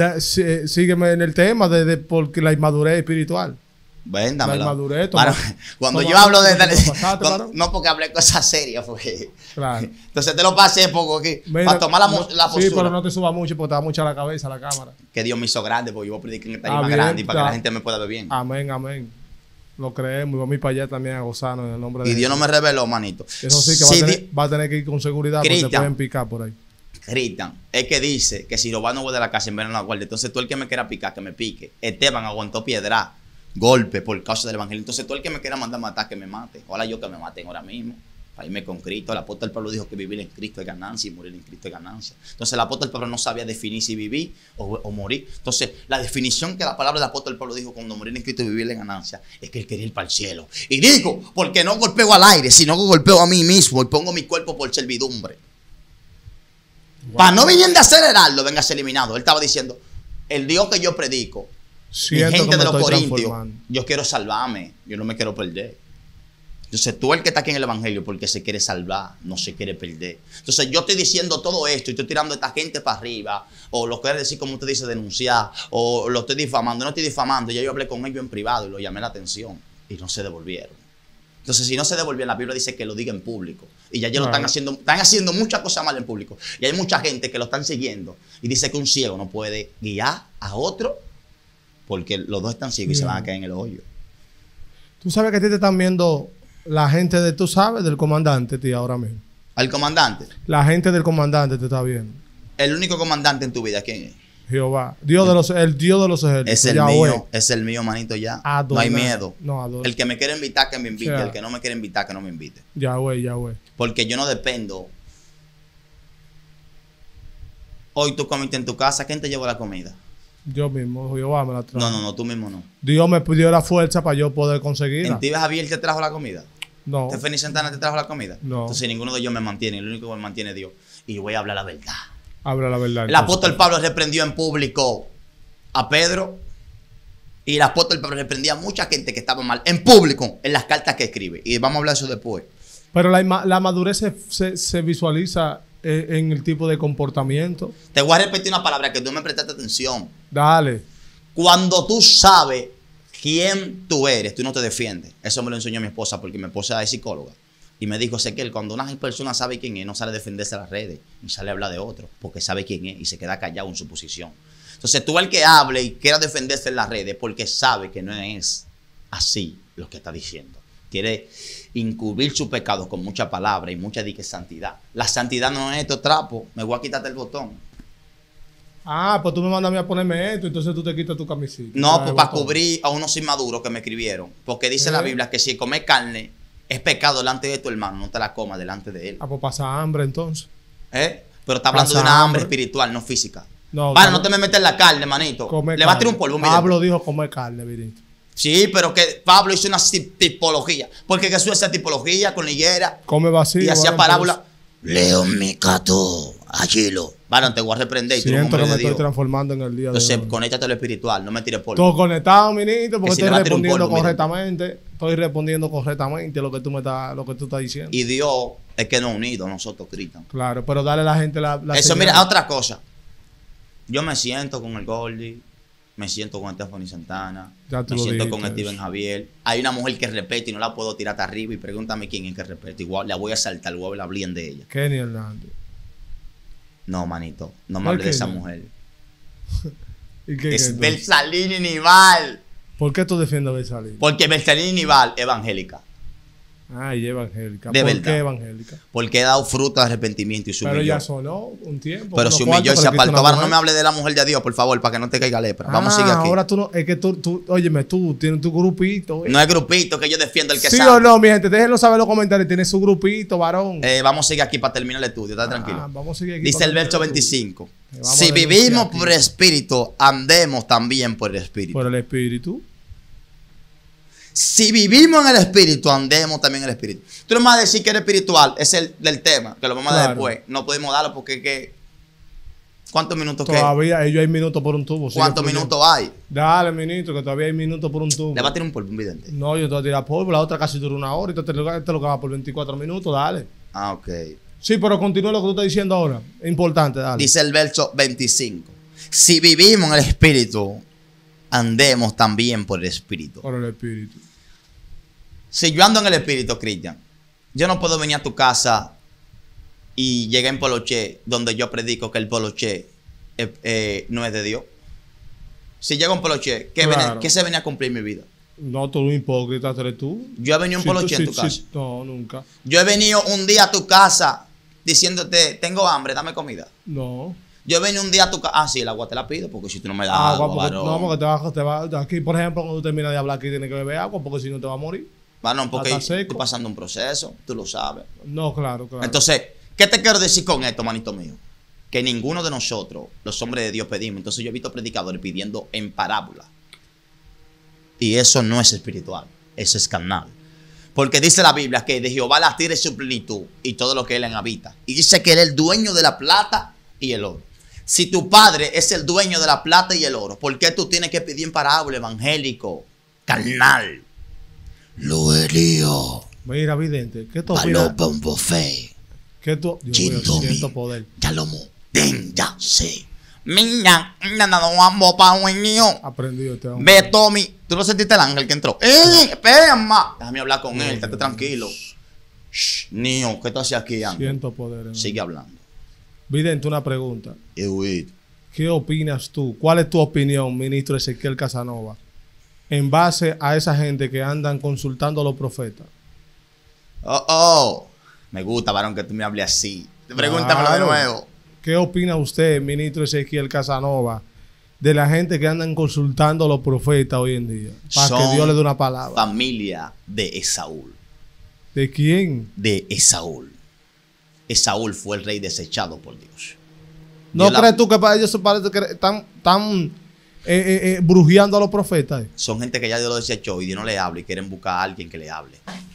[SPEAKER 3] Sígueme en el tema porque la inmadurez espiritual.
[SPEAKER 2] Véndamelo.
[SPEAKER 3] La inmadurez,
[SPEAKER 2] Varón,
[SPEAKER 3] toma-
[SPEAKER 2] cuando
[SPEAKER 3] toma-
[SPEAKER 2] yo hablo de...
[SPEAKER 3] toma- pasaste,
[SPEAKER 2] cuando-
[SPEAKER 3] varón.
[SPEAKER 2] no porque hablé cosas serias, porque...
[SPEAKER 3] Claro.
[SPEAKER 2] Entonces te lo pasé porque
[SPEAKER 3] Mira,
[SPEAKER 2] para tomar la
[SPEAKER 3] no-
[SPEAKER 2] la
[SPEAKER 3] Sí,
[SPEAKER 2] postura.
[SPEAKER 3] pero no te suba mucho porque te da mucha la cabeza la cámara.
[SPEAKER 2] Que Dios me hizo grande, porque yo voy a predicar en esta
[SPEAKER 3] Ah,
[SPEAKER 2] tarima
[SPEAKER 3] bien,
[SPEAKER 2] grande y para que la
[SPEAKER 3] está.
[SPEAKER 2] gente me pueda ver bien.
[SPEAKER 3] Amén, amén. Lo creemos y vamos a ir para allá también a gozarnos en el nombre de
[SPEAKER 2] Y Dios no me reveló, manito.
[SPEAKER 3] Eso sí que
[SPEAKER 2] Si
[SPEAKER 3] va a tener que ir con seguridad porque te
[SPEAKER 2] Cristian.
[SPEAKER 3] pueden picar por ahí.
[SPEAKER 2] Cristian, es que dice que si Robá no voy de la casa, envenenan la guardia. Entonces tú el que me quiera picar, que me pique. Esteban aguantó piedra, golpe por causa del evangelio. Entonces tú el que me quiera mandar matar, que me mate. Ojalá yo que me maten ahora mismo. Para irme con Cristo. El apóstol Pablo dijo que vivir en Cristo es ganancia y morir en Cristo es ganancia. Entonces el apóstol Pablo no sabía definir si vivir o morir. Entonces la definición que la palabra del apóstol Pablo dijo cuando morir en Cristo y vivir es ganancia es que él quería ir para el cielo. Y digo, porque no golpeo al aire, sino que golpeo a mí mismo y pongo mi cuerpo por servidumbre. Para no venir de acelerarlo, venga a ser eliminado. Él estaba diciendo, el Dios que yo predico,
[SPEAKER 3] Siento
[SPEAKER 2] mi gente
[SPEAKER 3] que me
[SPEAKER 2] de los
[SPEAKER 3] estoy
[SPEAKER 2] corintios,
[SPEAKER 3] transformando.
[SPEAKER 2] yo quiero salvarme, yo no me quiero perder. Entonces tú el que está aquí en el evangelio porque se quiere salvar, no se quiere perder. Entonces yo estoy diciendo todo esto y estoy tirando a esta gente para arriba, o lo quiero decir como usted dice, denunciar, o lo estoy difamando. No estoy difamando, ya yo hablé con ellos en privado y lo llamé la atención y no se devolvieron. Entonces, si no se devolvieron, la Biblia dice que lo diga en público. Y ya ellos lo están haciendo muchas cosas mal en público. Y hay mucha gente que lo están siguiendo. Y dice que un ciego no puede guiar a otro porque los dos están ciegos y se van a caer en el hoyo.
[SPEAKER 3] Tú sabes que a ti te están viendo la gente de, tú sabes, del comandante, tío, ahora mismo.
[SPEAKER 2] Al comandante,
[SPEAKER 3] La gente del comandante te está viendo.
[SPEAKER 2] el único comandante en tu vida, ¿quién es?
[SPEAKER 3] Jehová. el Dios de los ejércitos.
[SPEAKER 2] Es el
[SPEAKER 3] Yahweh.
[SPEAKER 2] mío, es el mío, manito, ya.
[SPEAKER 3] Adonai.
[SPEAKER 2] No hay miedo.
[SPEAKER 3] No, Adonai.
[SPEAKER 2] El que me quiere invitar, que me invite.
[SPEAKER 3] O sea,
[SPEAKER 2] El que no me quiere invitar, que no me invite.
[SPEAKER 3] Yahweh.
[SPEAKER 2] Porque yo no dependo. Hoy tú comiste en tu casa, ¿quién te llevó la comida?
[SPEAKER 3] Yo mismo, Jehová me la trajo.
[SPEAKER 2] No, tú mismo no.
[SPEAKER 3] Dios me pidió la fuerza para yo poder conseguirla.
[SPEAKER 2] ¿En ti Javier te trajo la comida?
[SPEAKER 3] No.
[SPEAKER 2] ¿Stephanie Santana te trajo la comida?
[SPEAKER 3] No.
[SPEAKER 2] Entonces ninguno de ellos me mantiene. El único que me mantiene es Dios. Y yo voy a hablar la verdad.
[SPEAKER 3] Habla la verdad.
[SPEAKER 2] El
[SPEAKER 3] entonces.
[SPEAKER 2] apóstol Pablo reprendió en público a Pedro. Y el apóstol Pablo reprendía a mucha gente que estaba mal en público en las cartas que escribe. Y vamos a hablar de eso después.
[SPEAKER 3] Pero la madurez se visualiza en el tipo de comportamiento.
[SPEAKER 2] Te voy a repetir una palabra que tú me prestaste atención.
[SPEAKER 3] Dale.
[SPEAKER 2] Cuando tú sabes quién tú eres, tú no te defiendes. Eso me lo enseñó mi esposa porque mi esposa es psicóloga. Y me dijo, Ezequiel, cuando una persona sabe quién es, no sale a defenderse a las redes, ni sale a hablar de otro, porque sabe quién es y se queda callado en su posición. Entonces tú el que hable y quiera defenderse en las redes, porque sabe que no es así lo que está diciendo. Quiere encubrir su pecado con mucha palabra y mucha santidad. La santidad no es esto trapo, me voy a quitarte el botón.
[SPEAKER 3] Ah, pues tú me mandas a mí a ponerme esto, entonces tú te quitas tu camisita.
[SPEAKER 2] No, pues para cubrir a unos inmaduros que me escribieron. Porque dice la Biblia que si comes carne es pecado delante de tu hermano, no te la comas delante de él.
[SPEAKER 3] Ah, pues pasa hambre entonces.
[SPEAKER 2] Pero está hablando
[SPEAKER 3] Pasa
[SPEAKER 2] de una hambre
[SPEAKER 3] hambre.
[SPEAKER 2] espiritual, no física.
[SPEAKER 3] No,
[SPEAKER 2] Vale,
[SPEAKER 3] come-
[SPEAKER 2] no te me metes en la carne, manito.
[SPEAKER 3] Comer
[SPEAKER 2] Le va a tirar
[SPEAKER 3] carne.
[SPEAKER 2] un polvo. mira.
[SPEAKER 3] Pablo dijo comer carne, virito.
[SPEAKER 2] Sí, pero que Pablo hizo una tipología. Porque Jesús hacía tipología con la higuera
[SPEAKER 3] Come vacío.
[SPEAKER 2] y hacía
[SPEAKER 3] ¿vale?
[SPEAKER 2] parábola. Leo mi cato, allilo. Vale, te voy a reprender y tú eres un
[SPEAKER 3] Siento que
[SPEAKER 2] hombre
[SPEAKER 3] me
[SPEAKER 2] de
[SPEAKER 3] estoy
[SPEAKER 2] Dios.
[SPEAKER 3] transformando en el día de
[SPEAKER 2] Entonces,
[SPEAKER 3] hoy.
[SPEAKER 2] conéctate a lo espiritual, no me tires polvo.
[SPEAKER 3] Todo conectado, minito, porque
[SPEAKER 2] Que si
[SPEAKER 3] estoy
[SPEAKER 2] le va a tirar un
[SPEAKER 3] respondiendo
[SPEAKER 2] polvo, mira.
[SPEAKER 3] correctamente. Estoy respondiendo correctamente lo que tú estás diciendo.
[SPEAKER 2] Y Dios es que nos unido, nosotros, Cristian.
[SPEAKER 3] Claro, pero dale a la gente la
[SPEAKER 2] Eso,
[SPEAKER 3] señal.
[SPEAKER 2] mira, otra cosa. Yo me siento con el Gordy, Me siento con Stephanie Santana.
[SPEAKER 3] Ya tú
[SPEAKER 2] Me
[SPEAKER 3] lo
[SPEAKER 2] siento con
[SPEAKER 3] dijiste
[SPEAKER 2] Steven
[SPEAKER 3] eso.
[SPEAKER 2] Javier. Hay una mujer que respeto y no la puedo tirar hasta arriba. Y pregúntame quién es que respeto. Igual la voy a saltar, voy a hablar bien de ella.
[SPEAKER 3] Kenny Hernández.
[SPEAKER 2] No, manito. No me
[SPEAKER 3] ¿Por
[SPEAKER 2] hables de
[SPEAKER 3] qué
[SPEAKER 2] esa
[SPEAKER 3] no?
[SPEAKER 2] mujer.
[SPEAKER 3] ¿Y qué
[SPEAKER 2] Es
[SPEAKER 3] entonces?
[SPEAKER 2] Bersalini Nival.
[SPEAKER 3] ¿Por qué tú defiendes a Bersalini?
[SPEAKER 2] Porque Bersalini Nival es evangélica.
[SPEAKER 3] Ay, evangélica.
[SPEAKER 2] De
[SPEAKER 3] ¿Por
[SPEAKER 2] verdad.
[SPEAKER 3] qué evangélica?
[SPEAKER 2] Porque he dado fruto de arrepentimiento y se
[SPEAKER 3] Pero
[SPEAKER 2] humilló.
[SPEAKER 3] ya sonó un tiempo.
[SPEAKER 2] Pero
[SPEAKER 3] unos
[SPEAKER 2] se
[SPEAKER 3] cuantos,
[SPEAKER 2] humilló y se
[SPEAKER 3] pero quitó
[SPEAKER 2] apartó.
[SPEAKER 3] una
[SPEAKER 2] Ahora no
[SPEAKER 3] mujer.
[SPEAKER 2] me hable de la mujer de Dios, por favor, para que no te caiga lepra. Vamos a seguir aquí.
[SPEAKER 3] Ahora tú no, es que tú, óyeme, tú tienes tu grupito.
[SPEAKER 2] No es grupito que yo defiendo el que
[SPEAKER 3] ¿Sí
[SPEAKER 2] sabe.
[SPEAKER 3] o no, mi gente? Déjenlo saber en los comentarios. Tiene su grupito, varón.
[SPEAKER 2] Vamos a seguir aquí para terminar el estudio. Está tranquilo.
[SPEAKER 3] Vamos a seguir aquí.
[SPEAKER 2] Dice
[SPEAKER 3] para
[SPEAKER 2] el verso
[SPEAKER 3] terminar el
[SPEAKER 2] 25.
[SPEAKER 3] Vamos
[SPEAKER 2] Si
[SPEAKER 3] a denunciar
[SPEAKER 2] vivimos
[SPEAKER 3] aquí.
[SPEAKER 2] por el Espíritu, andemos también por el Espíritu.
[SPEAKER 3] Por el espíritu.
[SPEAKER 2] Si vivimos en el Espíritu, andemos también en el Espíritu. Tú no me vas a decir que eres espiritual. Es el del tema, que lo vamos a dar
[SPEAKER 3] Claro.
[SPEAKER 2] después. No podemos darlo porque es que... ¿Cuántos minutos qué?
[SPEAKER 3] Todavía ellos hay minutos por un tubo. sigue
[SPEAKER 2] ¿Cuántos
[SPEAKER 3] fluyendo.
[SPEAKER 2] minutos hay?
[SPEAKER 3] Dale, ministro, que todavía hay minutos por un tubo.
[SPEAKER 2] Le va a tirar un polvo, un vidente.
[SPEAKER 3] No, yo te voy a tirar polvo. La otra casi dura una hora. Y te lo que va por 24 minutos. Dale.
[SPEAKER 2] Ah, ok.
[SPEAKER 3] Sí, pero continúa lo que tú estás diciendo ahora. Es importante, dale.
[SPEAKER 2] Dice el verso 25. Si vivimos en el Espíritu, andemos también por el Espíritu.
[SPEAKER 3] Por el espíritu.
[SPEAKER 2] Si yo ando en el Espíritu, Cristian, yo no puedo venir a tu casa y llegar en poloché donde yo predico que el poloché no es de Dios. Si llego en poloché,
[SPEAKER 3] Claro.
[SPEAKER 2] ¿qué se venía a cumplir en mi vida?
[SPEAKER 3] No, tú un hipócrita eres tú.
[SPEAKER 2] Yo he venido en poloché en tu casa.
[SPEAKER 3] No, nunca.
[SPEAKER 2] Yo he venido un día a tu casa diciéndote, tengo hambre, dame comida.
[SPEAKER 3] No.
[SPEAKER 2] Yo he venido un día a tu casa. Ah, sí, el agua te la pido porque si tú no me das agua,
[SPEAKER 3] porque,
[SPEAKER 2] varón.
[SPEAKER 3] no, porque te vas. Aquí, por ejemplo, cuando tú terminas de hablar, aquí tienes que beber agua porque si no te va a morir.
[SPEAKER 2] Varón, porque
[SPEAKER 3] Está seco.
[SPEAKER 2] estoy pasando un proceso, tú lo sabes.
[SPEAKER 3] No, claro, claro.
[SPEAKER 2] Entonces, ¿qué te quiero decir con esto, manito mío? Que ninguno de nosotros, los hombres de Dios, pedimos. Entonces yo he visto predicadores pidiendo en parábola. Y eso no es espiritual, eso es carnal. Porque dice la Biblia que de Jehová la tierra es su plenitud y todo lo que él en habita. Y dice que él es el dueño de la plata y el oro. Si tu padre es el dueño de la plata y el oro, ¿por qué tú tienes que pedir en parábola, evangélico, carnal? Luerío,
[SPEAKER 3] Mira, vidente, ¿qué tú
[SPEAKER 2] palo
[SPEAKER 3] opinas?
[SPEAKER 2] bombo fe.
[SPEAKER 3] ¿Qué tú? Dios mío,
[SPEAKER 2] Chindomi,
[SPEAKER 3] siento poder.
[SPEAKER 2] ya lo moten, ya sé. Miña, no vamos pa' un niño.
[SPEAKER 3] Aprendido este hombre.
[SPEAKER 2] Ve, Tommy, ¿tú lo sentiste el ángel que entró? Espera, ma. Déjame hablar con él, estate tranquilo. Shh, niño, ¿qué tú haces aquí, ángel?
[SPEAKER 3] Siento poder. hermano.
[SPEAKER 2] Sigue hablando.
[SPEAKER 3] Vidente, una pregunta.
[SPEAKER 2] Uy.
[SPEAKER 3] ¿Qué opinas tú? ¿Cuál es tu opinión, ministro Ezequiel Casanova, en base a esa gente que andan consultando a los profetas?
[SPEAKER 2] Oh. Me gusta, varón, que tú me hables así. Pregúntamelo de
[SPEAKER 3] Claro.
[SPEAKER 2] nuevo.
[SPEAKER 3] ¿Qué opina usted, ministro Ezequiel Casanova, de la gente que andan consultando a los profetas hoy en día? Para que
[SPEAKER 2] Son
[SPEAKER 3] Dios le dé una palabra.
[SPEAKER 2] Familia de Esaúl.
[SPEAKER 3] ¿De quién?
[SPEAKER 2] De Esaúl. Esaúl fue el rey desechado por Dios.
[SPEAKER 3] ¿No
[SPEAKER 2] Dios la-
[SPEAKER 3] crees tú que para ellos se parece que están brujeando a los profetas?
[SPEAKER 2] Son gente que ya Dios lo desechó y Dios no le habla y quieren buscar a alguien que le hable.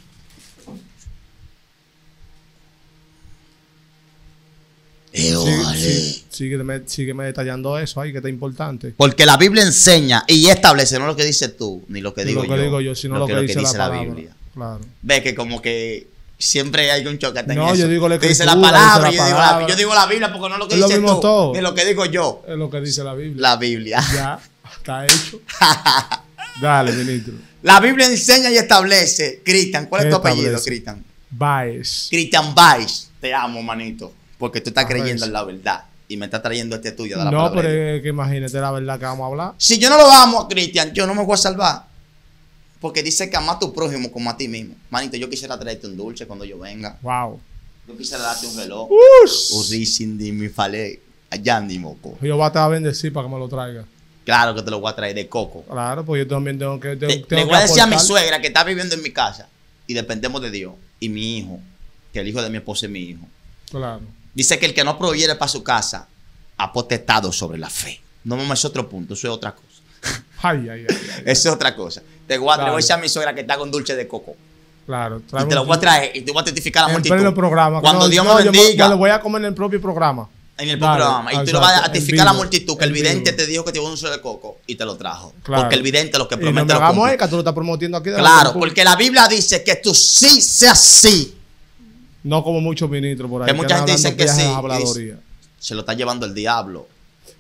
[SPEAKER 3] Sígueme detallando eso ahí, que está importante.
[SPEAKER 2] Porque la Biblia enseña y establece, no lo que dices tú, ni lo que
[SPEAKER 3] Ni
[SPEAKER 2] digo
[SPEAKER 3] lo que digo yo, sino lo que dice la palabra.
[SPEAKER 2] Biblia.
[SPEAKER 3] Claro.
[SPEAKER 2] Ve que como que siempre hay un choque en
[SPEAKER 3] No,
[SPEAKER 2] eso.
[SPEAKER 3] yo digo la
[SPEAKER 2] Te dice la
[SPEAKER 3] escritura,
[SPEAKER 2] palabra,
[SPEAKER 3] dice la
[SPEAKER 2] yo digo
[SPEAKER 3] palabra.
[SPEAKER 2] yo digo la Biblia porque no es lo que
[SPEAKER 3] Es lo
[SPEAKER 2] dices
[SPEAKER 3] mismo
[SPEAKER 2] tú,
[SPEAKER 3] todo.
[SPEAKER 2] ni lo que digo yo.
[SPEAKER 3] Es lo que dice la Biblia.
[SPEAKER 2] La Biblia.
[SPEAKER 3] Ya, está hecho. Dale, ministro.
[SPEAKER 2] La Biblia enseña y establece. Cristian, ¿cuál es tu apellido,
[SPEAKER 3] Establece.
[SPEAKER 2] Cristian?
[SPEAKER 3] Baez.
[SPEAKER 2] Cristian Weiss. Te amo, manito. Porque tú estás
[SPEAKER 3] Baez.
[SPEAKER 2] creyendo en la verdad. Y me estás trayendo este tuyo de la
[SPEAKER 3] No,
[SPEAKER 2] palabra.
[SPEAKER 3] pero
[SPEAKER 2] de Dios.
[SPEAKER 3] es que imagínate la verdad que vamos a hablar.
[SPEAKER 2] Si yo no lo amo a Cristian, yo no me voy a salvar. Porque dice que ama a tu prójimo como a ti mismo. Manito, yo quisiera traerte un dulce cuando yo venga.
[SPEAKER 3] Wow.
[SPEAKER 2] Yo quisiera darte un reloj.
[SPEAKER 3] Ush.
[SPEAKER 2] Urricin di mi fale. Allá ni moco.
[SPEAKER 3] Jehová te va a bendecir para que me lo traiga.
[SPEAKER 2] Claro que te lo voy a traer de coco.
[SPEAKER 3] Claro, pues yo también tengo que.
[SPEAKER 2] Le
[SPEAKER 3] tengo
[SPEAKER 2] voy
[SPEAKER 3] que
[SPEAKER 2] a decir a mi
[SPEAKER 3] aportar.
[SPEAKER 2] suegra que está viviendo en mi casa. Y dependemos de Dios. Y mi hijo. Que el hijo de mi esposa es mi hijo.
[SPEAKER 3] Claro.
[SPEAKER 2] Dice que el que no proviene para su casa ha potestado sobre la fe. No mames, es otro punto. Eso es otra cosa.
[SPEAKER 3] Ay, ay, ay. ay.
[SPEAKER 2] Eso es otra cosa. Le voy a
[SPEAKER 3] Claro.
[SPEAKER 2] decir a mi suegra que está con dulce de coco.
[SPEAKER 3] Claro.
[SPEAKER 2] Y te lo voy a traer y te voy a testificar a la
[SPEAKER 3] en
[SPEAKER 2] multitud.
[SPEAKER 3] pleno programa.
[SPEAKER 2] Cuando
[SPEAKER 3] No,
[SPEAKER 2] Dios
[SPEAKER 3] no,
[SPEAKER 2] me
[SPEAKER 3] yo
[SPEAKER 2] bendiga.
[SPEAKER 3] me lo voy a comer en el propio programa.
[SPEAKER 2] En el
[SPEAKER 3] Dale,
[SPEAKER 2] programa. Y tú
[SPEAKER 3] exacto,
[SPEAKER 2] lo vas a
[SPEAKER 3] en
[SPEAKER 2] testificar a la
[SPEAKER 3] vivo,
[SPEAKER 2] multitud que el
[SPEAKER 3] en
[SPEAKER 2] vidente
[SPEAKER 3] vivo.
[SPEAKER 2] te dijo que te iba a un dulce de coco y te lo trajo.
[SPEAKER 3] Claro.
[SPEAKER 2] Porque el vidente lo que
[SPEAKER 3] Y no
[SPEAKER 2] promete
[SPEAKER 3] me
[SPEAKER 2] lo
[SPEAKER 3] hagamos
[SPEAKER 2] cumple.
[SPEAKER 3] eca, tú lo estás promoviendo aquí. de la
[SPEAKER 2] Claro,
[SPEAKER 3] República.
[SPEAKER 2] porque la Biblia dice que tú sí seas sí.
[SPEAKER 3] No como muchos ministros por ahí.
[SPEAKER 2] Que mucha gente
[SPEAKER 3] andan
[SPEAKER 2] dice
[SPEAKER 3] dando
[SPEAKER 2] que
[SPEAKER 3] viajes
[SPEAKER 2] sí.
[SPEAKER 3] a
[SPEAKER 2] y
[SPEAKER 3] habladoría.
[SPEAKER 2] dice, se lo está llevando el diablo.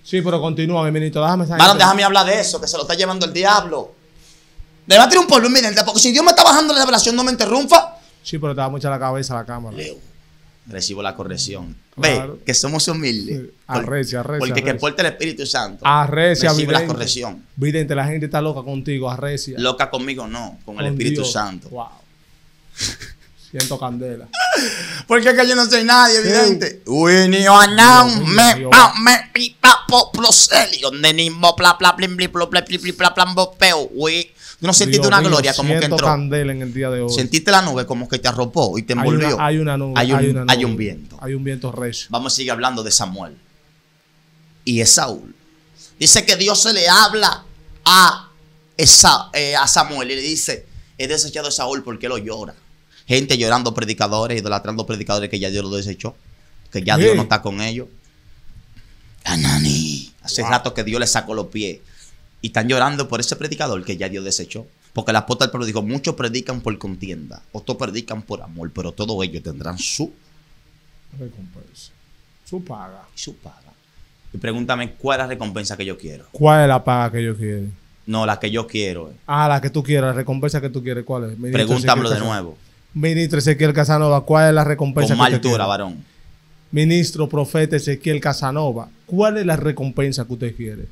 [SPEAKER 3] Sí, pero continúa, mi ministro. Déjame saber.
[SPEAKER 2] Varón, déjame hablar de eso, que se lo está llevando el diablo. Le va a tirar un polvo inminente, porque si Dios me está bajando la revelación, no me interrumpa.
[SPEAKER 3] Sí, pero te da mucha la cabeza a la cámara.
[SPEAKER 2] Leo, recibo la corrección.
[SPEAKER 3] Claro.
[SPEAKER 2] Ve, que somos humildes.
[SPEAKER 3] Sí. Arrecia.
[SPEAKER 2] Porque que porte el Espíritu Santo.
[SPEAKER 3] Arrecia,
[SPEAKER 2] recibe
[SPEAKER 3] vidente.
[SPEAKER 2] la corrección.
[SPEAKER 3] Vidente, la gente está loca contigo, arrecia.
[SPEAKER 2] Loca conmigo no, con el Espíritu
[SPEAKER 3] Dios.
[SPEAKER 2] Santo.
[SPEAKER 3] Wow. Siento candela.
[SPEAKER 2] Porque es que yo no soy nadie,
[SPEAKER 3] Sí.
[SPEAKER 2] evidente. Winnie Anam,
[SPEAKER 3] Dios
[SPEAKER 2] me
[SPEAKER 3] mío.
[SPEAKER 2] pa, me pipa, po, proselio, de nimbo, pla, pla, plim, bli, plo, pla, pli, pli, pla, plan, bo, peo, güey. ¿Tú no sentiste
[SPEAKER 3] Dios
[SPEAKER 2] una
[SPEAKER 3] mío,
[SPEAKER 2] gloria como que
[SPEAKER 3] siento
[SPEAKER 2] entró?
[SPEAKER 3] candela en el día de hoy.
[SPEAKER 2] Sentiste la nube como que te arropó y te envolvió.
[SPEAKER 3] Hay una nube.
[SPEAKER 2] Hay un,
[SPEAKER 3] hay una nube.
[SPEAKER 2] hay un viento.
[SPEAKER 3] Hay un viento recio.
[SPEAKER 2] Vamos a seguir hablando de Samuel y Esaú. Dice que Dios se le habla a Samuel y le dice: he desechado a Saúl porque lo llora. Gente llorando predicadores, idolatrando predicadores que ya Dios lo desechó, que ya Dios no está con ellos. Anani. Hace rato que Dios le sacó los pies y están llorando por ese predicador que ya Dios desechó. Porque el apóstol Pablo dijo: muchos predican por contienda, otros predican por amor, pero todos ellos tendrán su
[SPEAKER 3] Recompensa. Su paga.
[SPEAKER 2] paga. Y pregúntame cuál es la recompensa que yo quiero.
[SPEAKER 3] ¿Cuál es la paga que ellos quieren?
[SPEAKER 2] No, la que yo quiero.
[SPEAKER 3] Ah, la que tú quieras, la recompensa que tú quieres. ¿Cuál es? Ministro
[SPEAKER 2] Pregúntamelo de
[SPEAKER 3] Ezequiel
[SPEAKER 2] nuevo.
[SPEAKER 3] Ministro Ezequiel Casanova, ¿cuál es la recompensa
[SPEAKER 2] Con
[SPEAKER 3] que
[SPEAKER 2] más
[SPEAKER 3] usted
[SPEAKER 2] altura,
[SPEAKER 3] quiere?
[SPEAKER 2] varón.
[SPEAKER 3] Ministro Profeta Ezequiel Casanova, ¿cuál es la recompensa que usted quiere?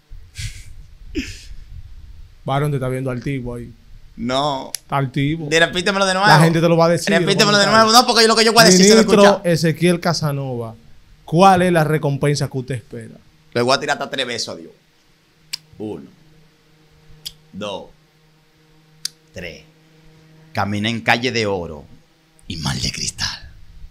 [SPEAKER 3] Varón, te está viendo altivo ahí.
[SPEAKER 2] No.
[SPEAKER 3] Está altivo.
[SPEAKER 2] Repítemelo de nuevo.
[SPEAKER 3] La gente te lo va a decir.
[SPEAKER 2] Repítemelo de nuevo. No, porque lo que yo voy a decir se lo
[SPEAKER 3] Ministro
[SPEAKER 2] escucha.
[SPEAKER 3] Ezequiel Casanova, ¿cuál es la recompensa que usted espera?
[SPEAKER 2] Le voy a tirar hasta 3 besos a Dios. 1, 2, 3. Caminé en calle de oro y mal de cristal.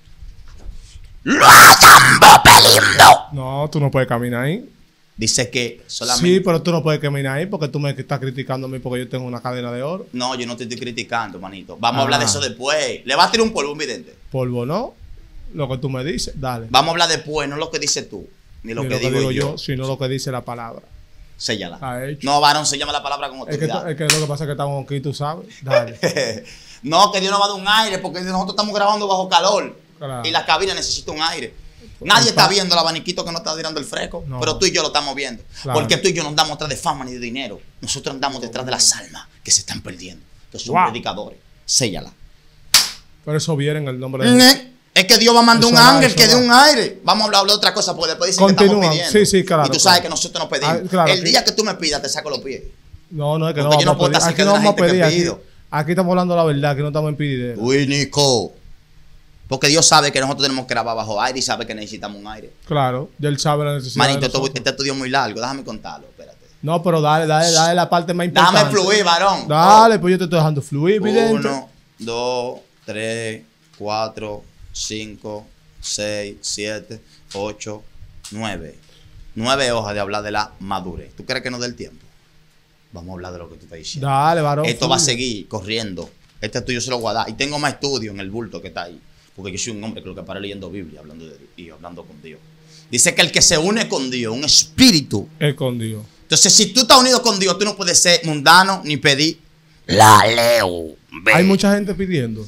[SPEAKER 2] ¡Lo hagan pelindo!
[SPEAKER 3] No, tú no puedes caminar ahí.
[SPEAKER 2] Dice que solamente.
[SPEAKER 3] Sí, pero tú no puedes caminar ahí porque tú me estás criticando a mí porque yo tengo una cadena de oro.
[SPEAKER 2] No, yo no te estoy criticando, manito. Vamos a hablar de eso después. Le vas a tirar un polvo, un vidente.
[SPEAKER 3] Polvo no, lo que tú me dices, dale.
[SPEAKER 2] Vamos a hablar después, no lo que dices tú, ni lo
[SPEAKER 3] Ni
[SPEAKER 2] que digo yo.
[SPEAKER 3] sino lo que dice la palabra.
[SPEAKER 2] Séllala.
[SPEAKER 3] Está hecho.
[SPEAKER 2] No, varón, se llama la palabra con
[SPEAKER 3] Es que,
[SPEAKER 2] autoridad.
[SPEAKER 3] es que lo que pasa es que estamos aquí, tú sabes. Dale.
[SPEAKER 2] No, que Dios nos va a dar un aire, porque nosotros estamos grabando bajo calor.
[SPEAKER 3] Claro.
[SPEAKER 2] Y la cabina necesita un aire. Nadie está viendo el abaniquito que no está tirando el fresco,
[SPEAKER 3] No.
[SPEAKER 2] pero tú y yo lo estamos viendo.
[SPEAKER 3] Claro.
[SPEAKER 2] Porque tú y yo no andamos detrás de fama ni de dinero. Nosotros andamos detrás de las almas que se están perdiendo, que son
[SPEAKER 3] Wow.
[SPEAKER 2] predicadores. Séllala.
[SPEAKER 3] Pero eso viene en el nombre de
[SPEAKER 2] Es que Dios va a mandar
[SPEAKER 3] Eso
[SPEAKER 2] un
[SPEAKER 3] va,
[SPEAKER 2] ángel
[SPEAKER 3] eso
[SPEAKER 2] que dé
[SPEAKER 3] va.
[SPEAKER 2] un aire. Vamos a hablar de otra cosa, porque después dicen que
[SPEAKER 3] Continúa.
[SPEAKER 2] estamos pidiendo.
[SPEAKER 3] Sí, claro,
[SPEAKER 2] Y tú sabes
[SPEAKER 3] claro.
[SPEAKER 2] que nosotros no pedimos.
[SPEAKER 3] Ah, claro,
[SPEAKER 2] el
[SPEAKER 3] que-
[SPEAKER 2] día que tú me pidas, te saco los pies.
[SPEAKER 3] No, es que
[SPEAKER 2] Porque
[SPEAKER 3] no
[SPEAKER 2] yo no
[SPEAKER 3] vamos
[SPEAKER 2] puedo
[SPEAKER 3] a pedir.
[SPEAKER 2] estar
[SPEAKER 3] Aquí
[SPEAKER 2] cerca
[SPEAKER 3] no
[SPEAKER 2] de la
[SPEAKER 3] vamos a
[SPEAKER 2] gente que
[SPEAKER 3] pedir. Aquí,
[SPEAKER 2] pido.
[SPEAKER 3] aquí estamos hablando la verdad, aquí no estamos en pididero.
[SPEAKER 2] Uy, Nico. Porque Dios sabe que nosotros tenemos que grabar bajo aire y sabe que necesitamos un aire.
[SPEAKER 3] Claro, ya él sabe la necesidad.
[SPEAKER 2] Manito,
[SPEAKER 3] de
[SPEAKER 2] este
[SPEAKER 3] nosotros.
[SPEAKER 2] estudio es muy largo. Déjame contarlo, espérate.
[SPEAKER 3] No, pero dale la parte más importante.
[SPEAKER 2] Déjame fluir, varón.
[SPEAKER 3] Dale, pues yo te estoy dejando fluir, vidente.
[SPEAKER 2] 1, 2, 3, 4, 5, 6, 7, 8, 9. 9 hojas de hablar de la madurez. ¿Tú crees que nos dé el tiempo? Vamos a hablar de lo que tú estás diciendo.
[SPEAKER 3] Dale, varón.
[SPEAKER 2] Esto va a
[SPEAKER 3] fluye.
[SPEAKER 2] seguir corriendo. Este estudio se lo voy a dar. Y tengo más estudio en el bulto que está ahí. Porque yo soy un hombre que lo que para leyendo Biblia hablando de Dios, y hablando con Dios. Dice que el que se une con Dios, un espíritu.
[SPEAKER 3] Escondido.
[SPEAKER 2] Entonces, si tú estás unido con Dios, tú no puedes ser mundano ni pedir la leo.
[SPEAKER 3] Hay mucha gente pidiendo.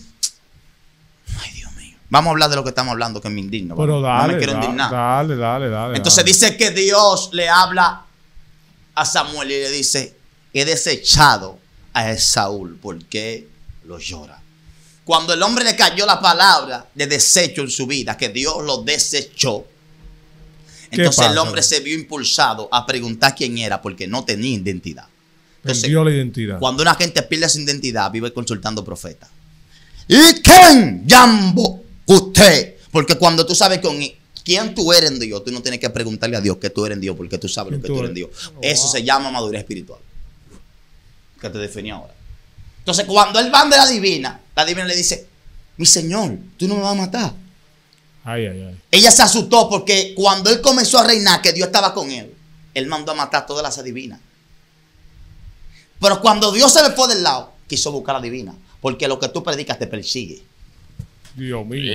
[SPEAKER 2] Ay, Dios mío. Vamos a hablar de lo que estamos hablando, que me indigna.
[SPEAKER 3] Pero
[SPEAKER 2] no
[SPEAKER 3] dale.
[SPEAKER 2] me quiero indignar.
[SPEAKER 3] Dale.
[SPEAKER 2] Entonces dice que Dios le habla a Samuel y le dice: he desechado a Esaú porque lo llora. Cuando el hombre le cayó la palabra de desecho en su vida, que Dios lo desechó, entonces el
[SPEAKER 3] pasa?
[SPEAKER 2] hombre se vio impulsado a preguntar quién era porque no tenía identidad. Entonces,
[SPEAKER 3] Perdió la identidad.
[SPEAKER 2] cuando una gente pierde su identidad, vive consultando profetas. ¿Y quién llamó usted? Porque cuando tú sabes quién tú eres en Dios, tú no tienes que preguntarle a Dios que tú eres en Dios, porque tú sabes lo que tú eres en Dios. Eso se llama madurez espiritual. Que te definió ahora. Entonces, cuando él va de la divina le dice: mi señor, tú no me vas a matar.
[SPEAKER 3] Ay.
[SPEAKER 2] Ella se asustó porque cuando él comenzó a reinar, que Dios estaba con él, él mandó a matar todas las adivinas. Pero cuando Dios se le fue del lado, quiso buscar a la divina. Porque lo que tú predicas te persigue.
[SPEAKER 3] Dios mío.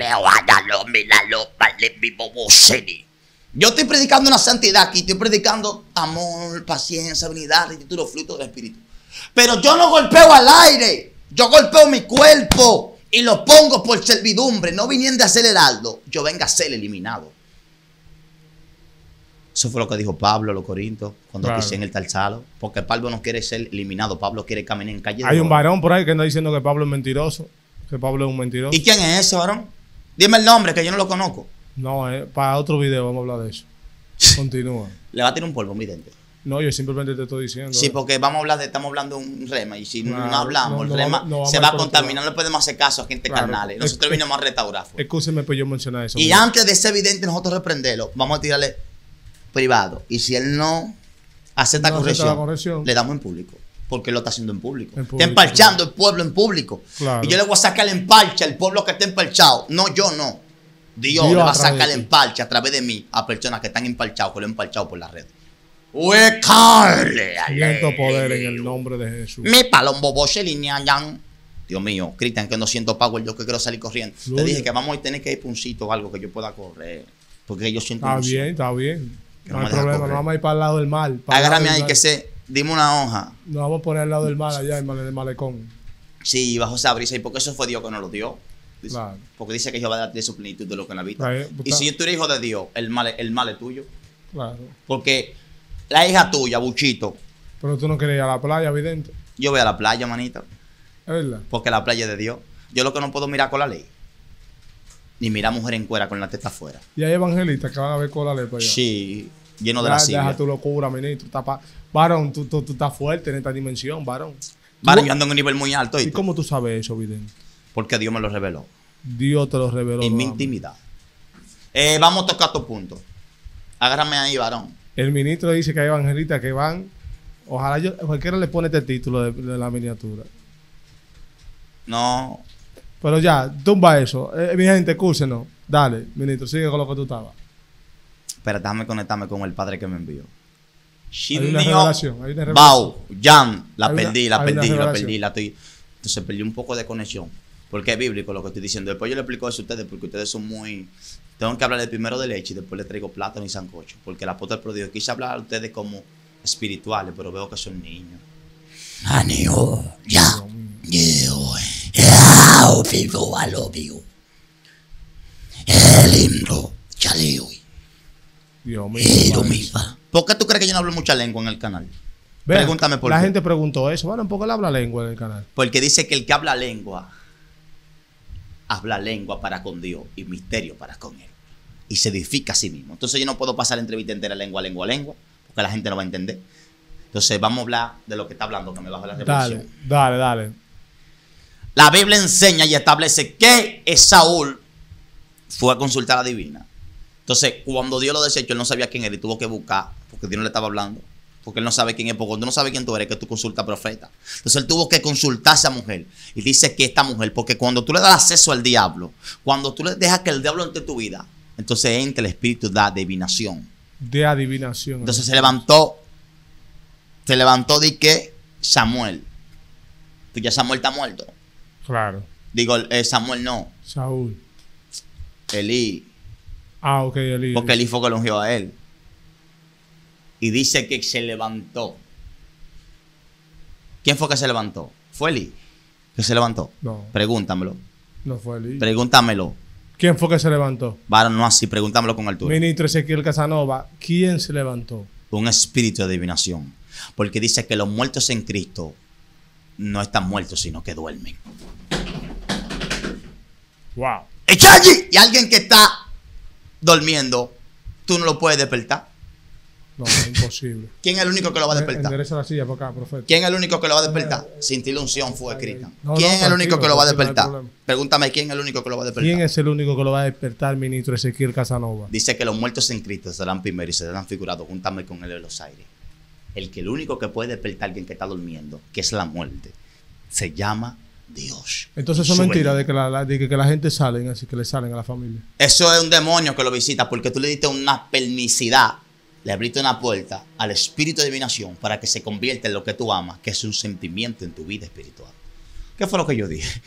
[SPEAKER 2] Yo estoy predicando una santidad aquí, estoy predicando amor, paciencia, unidad, rectitud, los frutos del Espíritu. Pero yo no golpeo al aire, yo golpeo mi cuerpo y lo pongo por servidumbre, no viniendo a ser heraldo, yo vengo a ser eliminado. Eso fue lo que dijo Pablo a los Corintios cuando
[SPEAKER 3] Claro.
[SPEAKER 2] quisieron el tarzalo. Porque Pablo no quiere ser eliminado. Pablo quiere caminar en calle de
[SPEAKER 3] Hay un
[SPEAKER 2] oro.
[SPEAKER 3] varón por ahí que anda diciendo que Pablo es mentiroso. Que Pablo es un mentiroso.
[SPEAKER 2] ¿Y quién es ese varón? Dime el nombre, que yo no lo conozco.
[SPEAKER 3] No, para otro video vamos a hablar de eso. Continúa.
[SPEAKER 2] Le va a tirar un polvo, mi dente.
[SPEAKER 3] No, yo simplemente te estoy diciendo.
[SPEAKER 2] Sí, porque estamos hablando de un rema. Y si no
[SPEAKER 3] Claro,
[SPEAKER 2] hablamos,
[SPEAKER 3] no
[SPEAKER 2] el rema
[SPEAKER 3] vamos- no vamos
[SPEAKER 2] se
[SPEAKER 3] a
[SPEAKER 2] va a
[SPEAKER 3] controlar.
[SPEAKER 2] contaminar. No le podemos hacer caso a gente
[SPEAKER 3] Claro.
[SPEAKER 2] carnales. Nosotros vinimos a restaurar.
[SPEAKER 3] Escúcheme, pues yo mencioné eso.
[SPEAKER 2] Y
[SPEAKER 3] mira.
[SPEAKER 2] antes de ese evidente nosotros reprenderlo, vamos a tirarle privado. Y si él no acepta
[SPEAKER 3] No acepta la
[SPEAKER 2] corrección,
[SPEAKER 3] corrección.
[SPEAKER 2] le damos en público. Porque lo está haciendo en público.
[SPEAKER 3] En
[SPEAKER 2] Está
[SPEAKER 3] público,
[SPEAKER 2] empalchando el pueblo en público.
[SPEAKER 3] Claro.
[SPEAKER 2] Y yo le voy a sacar el empalche al pueblo que está empalchado. No, yo no. Dios
[SPEAKER 3] Dios
[SPEAKER 2] le va
[SPEAKER 3] a
[SPEAKER 2] a
[SPEAKER 3] través
[SPEAKER 2] sacar
[SPEAKER 3] de
[SPEAKER 2] el
[SPEAKER 3] ti.
[SPEAKER 2] empalche a través de mí a personas que están empalchados, que lo han empalchado por la red. Huecarle,
[SPEAKER 3] Siento poder en el nombre de Jesús.
[SPEAKER 2] mi palombo boche linean. Dios mío, Cristian, que no siento power, yo que quiero salir corriendo.
[SPEAKER 3] Gloria.
[SPEAKER 2] Le dije que vamos a tener que ir por un sitio o algo que yo pueda correr. Porque yo siento
[SPEAKER 3] Está
[SPEAKER 2] emoción.
[SPEAKER 3] bien, está bien.
[SPEAKER 2] Que
[SPEAKER 3] No
[SPEAKER 2] no
[SPEAKER 3] hay
[SPEAKER 2] me deja
[SPEAKER 3] problema,
[SPEAKER 2] correr.
[SPEAKER 3] no vamos a ir para el lado del mar. para el lado
[SPEAKER 2] Agárrame
[SPEAKER 3] del
[SPEAKER 2] ahí
[SPEAKER 3] mar.
[SPEAKER 2] que sé, dime una hoja.
[SPEAKER 3] Nos vamos a poner al lado del mar allá en el malecón.
[SPEAKER 2] Sí, bajo esa brisa. ¿Y porque eso fue Dios que nos lo dio? Dice-
[SPEAKER 3] Claro.
[SPEAKER 2] Porque dice que Jehová da de su plenitud de lo que en la vida.
[SPEAKER 3] Claro,
[SPEAKER 2] Y si tú eres hijo de Dios, el mal es tuyo.
[SPEAKER 3] Claro.
[SPEAKER 2] Porque la hija tuya, Buchito,
[SPEAKER 3] Pero tú no querías ir a la playa, evidente.
[SPEAKER 2] yo voy a la playa, manita.
[SPEAKER 3] Es verdad.
[SPEAKER 2] Porque la playa es de Dios. Yo lo que no puedo mirar con la ley. Ni mirar mujer en cuera con la teta afuera.
[SPEAKER 3] Y hay evangelistas que van a ver con la ley para allá.
[SPEAKER 2] Sí, lleno de
[SPEAKER 3] Ya,
[SPEAKER 2] la silla.
[SPEAKER 3] deja tu locura, ministro. Varón, tú estás fuerte en esta dimensión, varón.
[SPEAKER 2] Vale, yo ando en un nivel muy alto.
[SPEAKER 3] ¿Y
[SPEAKER 2] ¿Y
[SPEAKER 3] cómo tú sabes eso, evidente?
[SPEAKER 2] Porque Dios me lo reveló.
[SPEAKER 3] Dios te lo reveló.
[SPEAKER 2] En mi
[SPEAKER 3] nuevamente.
[SPEAKER 2] intimidad. Vamos a tocar tu punto. Agárrame ahí, varón.
[SPEAKER 3] El ministro dice que hay evangelistas que van. Ojalá cualquiera le pone este título de la miniatura.
[SPEAKER 2] No.
[SPEAKER 3] Pero ya, tumba eso. Mi gente, escúchenos. Dale, ministro, sigue con lo que tú estabas.
[SPEAKER 2] Espera, déjame conectarme con el padre que me envió.
[SPEAKER 3] Hay una revelación, hay una revelación.
[SPEAKER 2] Bau, Jan, la
[SPEAKER 3] Hay una-
[SPEAKER 2] perdí,
[SPEAKER 3] hay
[SPEAKER 2] la
[SPEAKER 3] una
[SPEAKER 2] perdí, la
[SPEAKER 3] revelación.
[SPEAKER 2] perdí, la estoy. Entonces perdí un poco de conexión. Porque es bíblico lo que estoy diciendo. Después yo le explico eso a ustedes porque ustedes son muy. Tengo que hablar de primero de leche y después le traigo plátano y sancocho. Porque el apóstol prodigio quise hablar a ustedes como espirituales, pero veo que son niños. Anió, ya. Lindo, chaleo.
[SPEAKER 3] Dios mío. padre.
[SPEAKER 2] ¿Por qué tú crees que yo no hablo mucha lengua en el canal?
[SPEAKER 3] Vean,
[SPEAKER 2] Pregúntame por
[SPEAKER 3] la
[SPEAKER 2] qué.
[SPEAKER 3] gente preguntó eso. Bueno, ¿por qué él habla lengua en el canal?
[SPEAKER 2] Porque dice que el que habla lengua para con Dios y misterio para con él. Y se edifica a sí mismo. Entonces yo no puedo pasar la entrevista entera lengua, porque la gente no va a entender. Entonces vamos a hablar de lo que está hablando, que me baja la revelación.
[SPEAKER 3] Dale.
[SPEAKER 2] La Biblia enseña y establece que Esaúl fue a consultar a la divina. Entonces, cuando Dios lo desechó, él no sabía quién era y tuvo que buscar, porque Dios no le estaba hablando. Porque él no sabe quién es, porque cuando no sabe quién tú eres, que tú consultas profeta. Entonces él tuvo que consultar a esa mujer. Y dice que esta mujer, porque cuando tú le das acceso al diablo, cuando tú le dejas que el diablo entre tu vida, entonces entra el espíritu de adivinación.
[SPEAKER 3] De adivinación.
[SPEAKER 2] Entonces se levantó de que Samuel. Pues ya Samuel está muerto.
[SPEAKER 3] Claro.
[SPEAKER 2] Digo, Samuel no,
[SPEAKER 3] Saúl.
[SPEAKER 2] Elí.
[SPEAKER 3] Ah, ok, Elí.
[SPEAKER 2] Porque Elí fue que lo ungió a él. Y dice que se levantó. ¿Quién fue que se levantó? ¿Fue Elí que se levantó?
[SPEAKER 3] No.
[SPEAKER 2] Pregúntamelo.
[SPEAKER 3] No fue Elí.
[SPEAKER 2] Pregúntamelo.
[SPEAKER 3] ¿Quién fue que se levantó?
[SPEAKER 2] Varón, no así, pregúntamelo con altura.
[SPEAKER 3] Ministro Ezequiel Casanova. ¿Quién se levantó?
[SPEAKER 2] Un espíritu de adivinación. Porque dice que los muertos en Cristo no están muertos, sino que duermen.
[SPEAKER 3] Wow.
[SPEAKER 2] ¡Echaji! Y alguien que está durmiendo, tú no lo puedes despertar.
[SPEAKER 3] No, es imposible.
[SPEAKER 2] ¿Quién es el único que lo va a despertar?
[SPEAKER 3] Endereza la silla por acá, profeta.
[SPEAKER 2] ¿Quién es el único que lo va a despertar? Sin ti la unción fue escrita.
[SPEAKER 3] No,
[SPEAKER 2] ¿Quién es el único
[SPEAKER 3] tranquilo,
[SPEAKER 2] que lo va a
[SPEAKER 3] tranquilo, no hay
[SPEAKER 2] despertar?
[SPEAKER 3] problema.
[SPEAKER 2] Pregúntame quién es el único que lo va a despertar.
[SPEAKER 3] ¿Quién es el único que lo va a despertar, ministro Ezequiel Casanova?
[SPEAKER 2] Dice que los muertos en Cristo serán primero y serán figurados juntamente con él en los aires. El único que puede despertar a alguien que está durmiendo, que es la muerte, se llama Dios.
[SPEAKER 3] Entonces eso es
[SPEAKER 2] Sueña.
[SPEAKER 3] mentira de que la gente salen, así que le salen a la familia.
[SPEAKER 2] Eso es un demonio que lo visita porque tú le diste una permisidad, le abriste una puerta al espíritu de adivinación para que se convierta en lo que tú amas, que es un sentimiento en tu vida espiritual. ¿Qué fue lo que yo dije?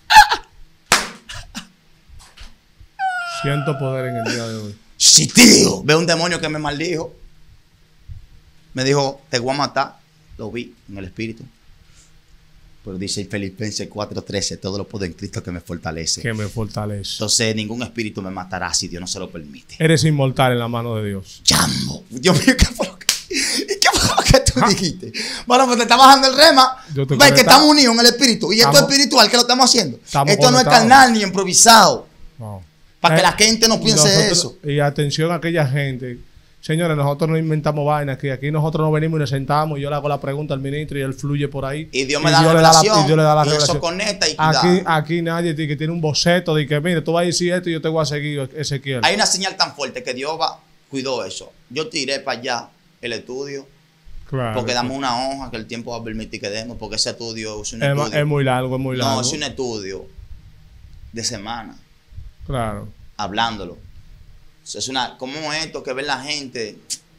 [SPEAKER 3] Siento poder en el día de hoy.
[SPEAKER 2] Sí, tío. Veo un demonio que me maldijo. Me dijo, te voy a matar. Lo vi en el espíritu. Pero dice Filipenses 4:13, todo lo puedo en Cristo que me fortalece.
[SPEAKER 3] Que me fortalece.
[SPEAKER 2] Entonces ningún espíritu me matará si Dios no se lo permite.
[SPEAKER 3] Eres inmortal en la mano de Dios.
[SPEAKER 2] Chambo. Dios mío, ¿qué fue lo que, ¿qué fue lo que tú dijiste? Bueno, pues te está bajando el rema. Ves que estamos unidos en el espíritu. Y esto es espiritual que lo estamos haciendo. Esto
[SPEAKER 3] conectados.
[SPEAKER 2] no es carnal ni improvisado.
[SPEAKER 3] No.
[SPEAKER 2] Para que la gente no piense eso.
[SPEAKER 3] Y atención a aquella gente. Señores, nosotros no inventamos vainas aquí. Aquí nosotros nos venimos y nos sentamos y yo le hago la pregunta al ministro y él fluye por ahí.
[SPEAKER 2] Y Dios me da la revelación.
[SPEAKER 3] Y Dios le da la
[SPEAKER 2] y
[SPEAKER 3] revelación.
[SPEAKER 2] eso conecta y
[SPEAKER 3] aquí nadie que tiene un boceto de que, mire, tú vas a decir esto y yo te voy a seguir, Ezequiel.
[SPEAKER 2] Hay una señal tan fuerte que Dios cuidó eso. Yo tiré para allá el estudio.
[SPEAKER 3] Claro.
[SPEAKER 2] Porque damos una hoja que el tiempo va a permitir que demos. Porque ese estudio es un estudio.
[SPEAKER 3] Es muy largo, es muy largo.
[SPEAKER 2] No, es un estudio de semana.
[SPEAKER 3] Claro.
[SPEAKER 2] Hablándolo. Es como esto que ve la gente.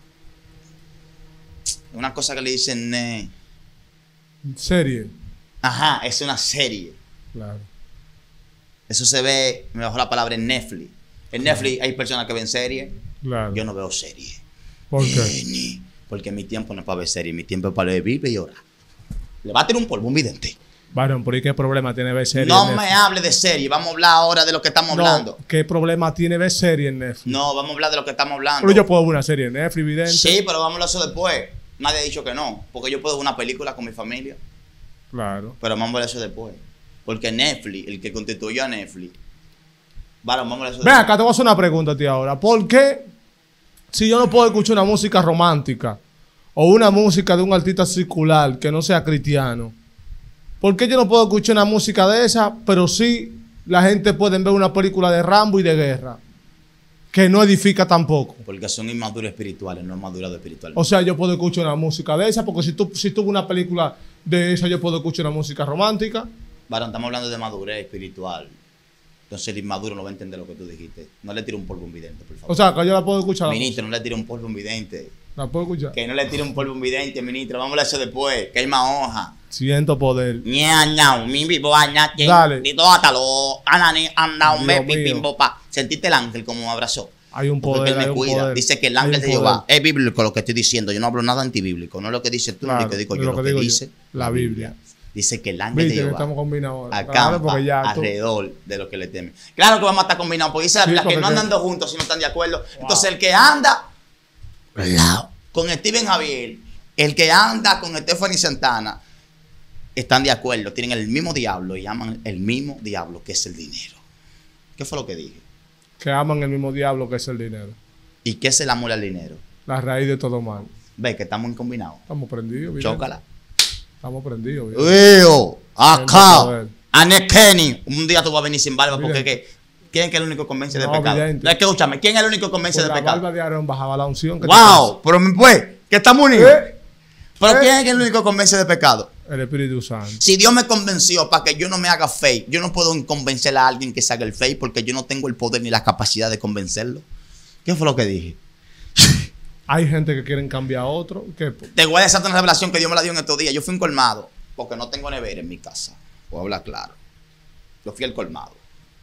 [SPEAKER 2] Una cosa que le dicen.
[SPEAKER 3] Serie.
[SPEAKER 2] Ajá, es una serie.
[SPEAKER 3] Claro.
[SPEAKER 2] Eso se ve, me bajó la palabra en Netflix. En Netflix hay personas que ven series.
[SPEAKER 3] Claro.
[SPEAKER 2] Yo no veo series.
[SPEAKER 3] ¿Por qué?
[SPEAKER 2] Porque mi tiempo no es para ver series, mi tiempo es para leer Biblia y orar. Le va a tirar un polvo un vidente.
[SPEAKER 3] Varón, ¿por qué problema tiene ver serie?
[SPEAKER 2] No me hable de serie, vamos a hablar ahora de lo que estamos hablando.
[SPEAKER 3] ¿Qué problema tiene ver serie en Netflix?
[SPEAKER 2] No, vamos a hablar de lo que estamos hablando.
[SPEAKER 3] Pero yo puedo ver una serie en Netflix, evidente.
[SPEAKER 2] Sí, pero vamos a hablar eso después. Nadie ha dicho que no, porque yo puedo ver una película con mi familia.
[SPEAKER 3] Claro.
[SPEAKER 2] Pero vamos a hablar eso después. Porque Netflix, el que constituyó a Netflix. Vale, vamos a hablar eso
[SPEAKER 3] Ven
[SPEAKER 2] después.
[SPEAKER 3] acá, te voy a hacer una pregunta a ti ahora. ¿Por qué, si yo no puedo escuchar una música romántica o una música de un artista circular que no sea cristiano, por qué yo no puedo escuchar una música de esa, pero sí la gente puede ver una película de Rambo y de guerra? Que no edifica tampoco.
[SPEAKER 2] Porque son inmaduros espirituales, no madurados espiritualmente.
[SPEAKER 3] O sea, yo puedo escuchar una música de esa, porque si tú ves una película de esa, yo puedo escuchar una música romántica.
[SPEAKER 2] Varón, estamos hablando de madurez espiritual. Entonces el inmaduro no va a entender lo que tú dijiste. No le tire un polvo a un vidente, por favor.
[SPEAKER 3] O sea, que yo la puedo escuchar.
[SPEAKER 2] Ministro, no le tire un polvo a un vidente.
[SPEAKER 3] ¿La puedo escuchar?
[SPEAKER 2] Que no le tire un polvo a un vidente, ministro. Vamos a hablar eso después, que hay más hoja.
[SPEAKER 3] Siento poder.
[SPEAKER 2] Dale.
[SPEAKER 3] Dios
[SPEAKER 2] Sentiste el ángel como me abrazó.
[SPEAKER 3] Hay un
[SPEAKER 2] Porque
[SPEAKER 3] poder,
[SPEAKER 2] él me
[SPEAKER 3] hay un
[SPEAKER 2] cuida.
[SPEAKER 3] poder.
[SPEAKER 2] Dice que el
[SPEAKER 3] Hay
[SPEAKER 2] ángel
[SPEAKER 3] un
[SPEAKER 2] de Jehová
[SPEAKER 3] poder.
[SPEAKER 2] es bíblico lo que estoy diciendo. Yo no hablo nada antibíblico. No es lo que dice tú,
[SPEAKER 3] Claro,
[SPEAKER 2] ni lo que digo yo.
[SPEAKER 3] lo
[SPEAKER 2] Lo
[SPEAKER 3] que
[SPEAKER 2] que
[SPEAKER 3] digo yo.
[SPEAKER 2] dice
[SPEAKER 3] La Biblia.
[SPEAKER 2] Dice que el ángel de
[SPEAKER 3] Viste que
[SPEAKER 2] Jehová
[SPEAKER 3] estamos combinados ahora.
[SPEAKER 2] acampa
[SPEAKER 3] Claro, porque ya tú-
[SPEAKER 2] alrededor de lo que le temen. Claro que vamos a estar combinados, porque dice la
[SPEAKER 3] Sí,
[SPEAKER 2] Biblia que
[SPEAKER 3] porque
[SPEAKER 2] no andan
[SPEAKER 3] que-
[SPEAKER 2] dos juntos si no están de acuerdo. Entonces el que anda con Steven Javier, el que anda con Stephanie Santana, están de acuerdo, tienen el mismo diablo y aman el mismo diablo, que es el dinero. ¿Qué fue lo que dije?
[SPEAKER 3] Que aman el mismo diablo que es el dinero.
[SPEAKER 2] ¿Y qué es el amor al dinero?
[SPEAKER 3] La raíz de todo mal.
[SPEAKER 2] Ve que estamos combinados.
[SPEAKER 3] Estamos prendidos, bien.
[SPEAKER 2] Chócala.
[SPEAKER 3] Estamos prendidos, bien.
[SPEAKER 2] Eo, acá,
[SPEAKER 3] poder.
[SPEAKER 2] Anet Kenny. Un día tú vas a venir sin barba porque
[SPEAKER 3] Vidente.
[SPEAKER 2] ¿quién es el único que convence de
[SPEAKER 3] No,
[SPEAKER 2] pecado?
[SPEAKER 3] vidente.
[SPEAKER 2] Escúchame, ¿quién es el único que convence
[SPEAKER 3] Con
[SPEAKER 2] de
[SPEAKER 3] la
[SPEAKER 2] pecado?
[SPEAKER 3] barba de Aarón bajaba la unción. que
[SPEAKER 2] ¡Wow! Pero pues, que estamos unidos. Pero
[SPEAKER 3] ¿Eh?
[SPEAKER 2] ¿quién es el único que convence de pecado?
[SPEAKER 3] te- El Espíritu Santo.
[SPEAKER 2] Si Dios me convenció para que yo no me haga fake, yo no puedo convencer a alguien que se haga el fake porque yo no tengo el poder ni la capacidad de convencerlo. ¿Qué fue lo que dije?
[SPEAKER 3] Hay gente que quieren cambiar a otro. Que,
[SPEAKER 2] Te voy a decir una revelación que Dios me la dio en estos días. Yo fui a un colmado porque no tengo nevera en mi casa. Voy a hablar claro. Yo fui al colmado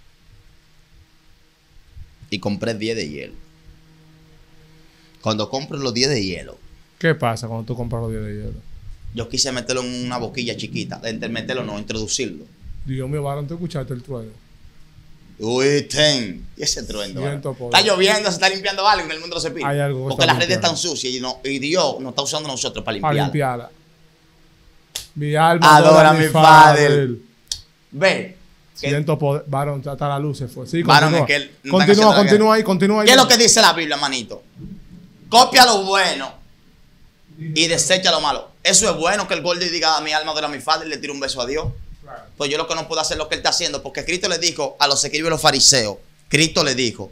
[SPEAKER 2] y compré 10 de hielo. Cuando compro los 10 de hielo,
[SPEAKER 3] ¿Qué pasa cuando tú compras los 10 de hielo?
[SPEAKER 2] yo quise meterlo en una boquilla chiquita. Meterlo no, introducirlo.
[SPEAKER 3] Dios mío, varón, ¿te escuchaste el trueno?
[SPEAKER 2] Uy, ten. Y ese trueno.
[SPEAKER 3] Siento
[SPEAKER 2] ¿vale?
[SPEAKER 3] poder.
[SPEAKER 2] Está lloviendo, se está limpiando algo en el mundo de los espíritus.
[SPEAKER 3] Hay algo que
[SPEAKER 2] Porque
[SPEAKER 3] está
[SPEAKER 2] las redes
[SPEAKER 3] limpiando.
[SPEAKER 2] están sucias y Dios nos está usando a nosotros para
[SPEAKER 3] Para
[SPEAKER 2] limpiarlas.
[SPEAKER 3] limpiarla. Mi alma
[SPEAKER 2] Adora a mi Padre. Ve. que-
[SPEAKER 3] Siento poder. Varón, hasta la luz se fue. Sí,
[SPEAKER 2] Varón,
[SPEAKER 3] continúa.
[SPEAKER 2] es que él no está
[SPEAKER 3] Continúa,
[SPEAKER 2] haciendo la
[SPEAKER 3] continúa ahí, continúa ahí.
[SPEAKER 2] ¿Qué es lo que dice la Biblia, manito? Copia lo bueno y desecha lo malo. Eso es bueno que el Gordy diga a mi alma adora a mi Padre y le tire un beso a Dios.
[SPEAKER 3] Claro.
[SPEAKER 2] Pues yo lo que no puedo hacer es lo que él está haciendo, porque Cristo le dijo a los escribas y los fariseos, Cristo le dijo,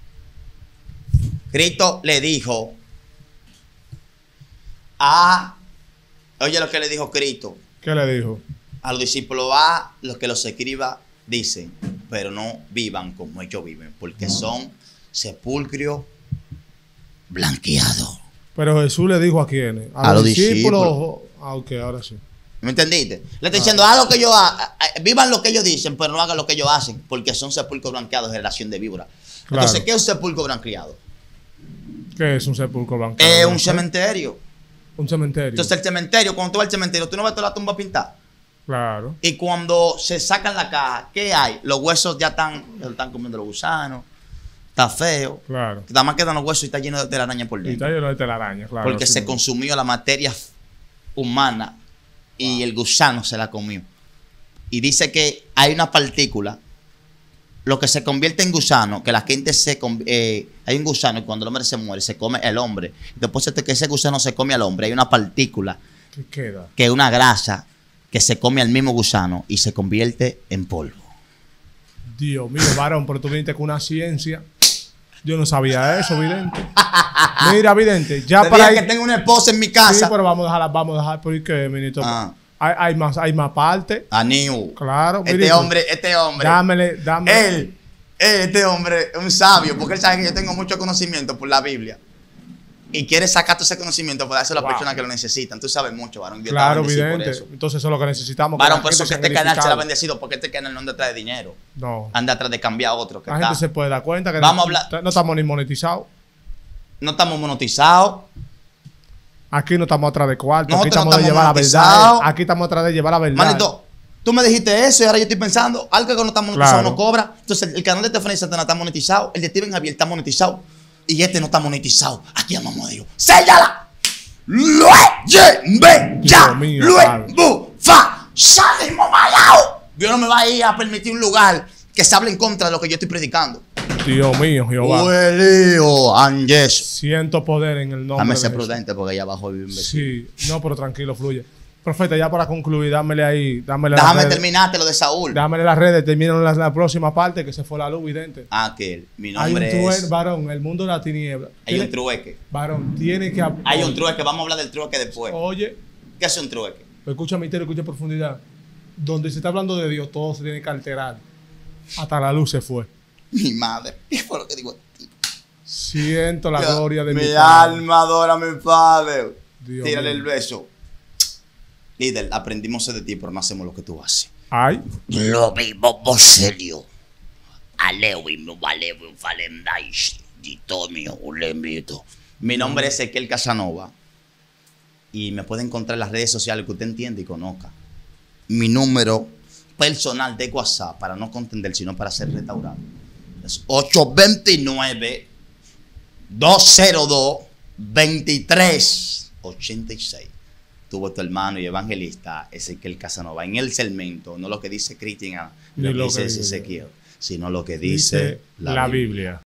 [SPEAKER 2] oye lo que le dijo Cristo
[SPEAKER 3] ¿Qué le dijo?
[SPEAKER 2] a los discípulos, a los que los escribas dicen, pero no vivan como ellos viven, porque son sepulcro blanqueado.
[SPEAKER 3] Pero Jesús le dijo a quiénes.
[SPEAKER 2] A los discípulos.
[SPEAKER 3] Ah, ok, ahora sí.
[SPEAKER 2] ¿Me entendiste? Le está diciendo, haz lo que ellos vivan lo que ellos dicen, pero no hagan lo que ellos hacen, porque son sepulcros blanqueados, generación de víbora.
[SPEAKER 3] Claro.
[SPEAKER 2] Entonces, ¿qué es un sepulcro blanqueado?
[SPEAKER 3] ¿Qué es un sepulcro blanco?
[SPEAKER 2] Es un cementerio.
[SPEAKER 3] Un cementerio.
[SPEAKER 2] Entonces, el cementerio, cuando tú vas al cementerio, tú no ves toda la tumba pintada.
[SPEAKER 3] Claro.
[SPEAKER 2] Y cuando se sacan la caja, ¿qué hay? Los huesos ya están comiendo los gusanos. Está feo.
[SPEAKER 3] Claro.
[SPEAKER 2] Nada más quedan los huesos y está lleno de telaraña por
[SPEAKER 3] Y
[SPEAKER 2] dentro.
[SPEAKER 3] está lleno de telaraña, claro.
[SPEAKER 2] Porque
[SPEAKER 3] sí,
[SPEAKER 2] se
[SPEAKER 3] no.
[SPEAKER 2] consumió la materia humana y el gusano se la comió. Y dice que hay una partícula, lo que se convierte en gusano, que la gente hay un gusano y cuando el hombre se muere, se come el hombre. Después de que ese gusano se come al hombre, hay una partícula
[SPEAKER 3] ¿Qué queda?
[SPEAKER 2] que es una grasa que se come al mismo gusano y se convierte en polvo.
[SPEAKER 3] Dios mío, varón, pero tú viniste con una ciencia. Yo no sabía eso, vidente. Mira, vidente, ya
[SPEAKER 2] Te
[SPEAKER 3] para
[SPEAKER 2] dije
[SPEAKER 3] ir...
[SPEAKER 2] que tengo una esposa en mi
[SPEAKER 3] Sí,
[SPEAKER 2] casa.
[SPEAKER 3] pero vamos a dejar, ¿por qué, ministro?
[SPEAKER 2] Ah.
[SPEAKER 3] Hay más parte.
[SPEAKER 2] Aniu.
[SPEAKER 3] Claro,
[SPEAKER 2] Este
[SPEAKER 3] ministro.
[SPEAKER 2] hombre.
[SPEAKER 3] Dámele.
[SPEAKER 2] Este hombre es un sabio, porque él sabe que yo tengo mucho conocimiento por la Biblia. Y quiere sacar todo ese conocimiento para dárselo a las personas que lo necesitan. Tú sabes mucho, varón. Yo
[SPEAKER 3] Claro,
[SPEAKER 2] te bendecí por
[SPEAKER 3] vidente.
[SPEAKER 2] eso.
[SPEAKER 3] Entonces eso es lo que necesitamos.
[SPEAKER 2] Varón,
[SPEAKER 3] la
[SPEAKER 2] por eso
[SPEAKER 3] gente
[SPEAKER 2] que este canal se
[SPEAKER 3] edificado.
[SPEAKER 2] lo ha bendecido, porque este canal no anda atrás de dinero.
[SPEAKER 3] No.
[SPEAKER 2] Anda atrás de cambiar a otro. Que
[SPEAKER 3] La
[SPEAKER 2] está.
[SPEAKER 3] gente se puede dar cuenta que
[SPEAKER 2] Vamos a hablar.
[SPEAKER 3] no estamos ni monetizados.
[SPEAKER 2] No estamos monetizados.
[SPEAKER 3] Aquí no estamos atrás de cuarto. Aquí
[SPEAKER 2] Nosotros
[SPEAKER 3] estamos
[SPEAKER 2] no
[SPEAKER 3] de
[SPEAKER 2] estamos
[SPEAKER 3] llevar la
[SPEAKER 2] monetizados.
[SPEAKER 3] verdad. Aquí estamos atrás de llevar la verdad.
[SPEAKER 2] Manito, tú me dijiste eso y ahora yo estoy pensando, algo que no está monetizado
[SPEAKER 3] Claro.
[SPEAKER 2] no cobra. Entonces el canal de Estefanía Santana está monetizado, el de Steven Javier está monetizado y este no está monetizado. Aquí llamamos a Dios. ¡Séllala! ¡Lueye! ¡Ya!
[SPEAKER 3] Dios mío,
[SPEAKER 2] ¡Luego! ¡Fa! ¡Salimos malao! Dios no me va a ir a permitir un lugar que se hable en contra de lo que yo estoy predicando.
[SPEAKER 3] Dios mío, Jehová.
[SPEAKER 2] ¡Huelío! ¡Anges!
[SPEAKER 3] Siento poder en el nombre
[SPEAKER 2] Dame
[SPEAKER 3] de
[SPEAKER 2] ser
[SPEAKER 3] Jesús.
[SPEAKER 2] prudente porque allá abajo vive un vecino.
[SPEAKER 3] Sí, no, pero tranquilo, fluye. Profeta, ya para concluir, dámele ahí. Dámele
[SPEAKER 2] Déjame
[SPEAKER 3] las redes.
[SPEAKER 2] terminarte lo de Saúl.
[SPEAKER 3] Dámele las redes, terminan la próxima parte que se fue la luz, vidente.
[SPEAKER 2] Aquel, mi
[SPEAKER 3] Hay un
[SPEAKER 2] nombre
[SPEAKER 3] trueque,
[SPEAKER 2] es...
[SPEAKER 3] varón, el mundo de la tiniebla.
[SPEAKER 2] Hay un trueque.
[SPEAKER 3] Varón, tiene que...
[SPEAKER 2] Hay un trueque, vamos a hablar del trueque después.
[SPEAKER 3] Oye,
[SPEAKER 2] ¿Qué hace un trueque?
[SPEAKER 3] escucha misterio, escucha profundidad. Donde se está hablando de Dios, todo se tiene que alterar. Hasta la luz se fue.
[SPEAKER 2] Mi madre. ¿Qué fue lo que digo?
[SPEAKER 3] Siento la gloria de mi
[SPEAKER 2] mi
[SPEAKER 3] Padre.
[SPEAKER 2] alma adora a mi padre.
[SPEAKER 3] Dios
[SPEAKER 2] Tírale
[SPEAKER 3] mío.
[SPEAKER 2] el beso. Líder, aprendimos de ti, pero no hacemos lo que tú haces.
[SPEAKER 3] Ay,
[SPEAKER 4] Lo mismo serio. Alewi mi valewi valendaishi. Ditomio ulembito.
[SPEAKER 2] Mi nombre es Ezequiel Casanova. Y me puede encontrar en las redes sociales que usted entienda y conozca. Mi número personal de WhatsApp, para no contender, sino para ser restaurado, es 829-202-2386. Tuvo tu hermano y evangelista Ezequiel Casanova en el segmento, no lo que dice Cristian,
[SPEAKER 3] Ni
[SPEAKER 2] lo que
[SPEAKER 3] lo
[SPEAKER 2] dice
[SPEAKER 3] que dice
[SPEAKER 2] Ezequiel, sino lo que dice
[SPEAKER 3] dice la Biblia.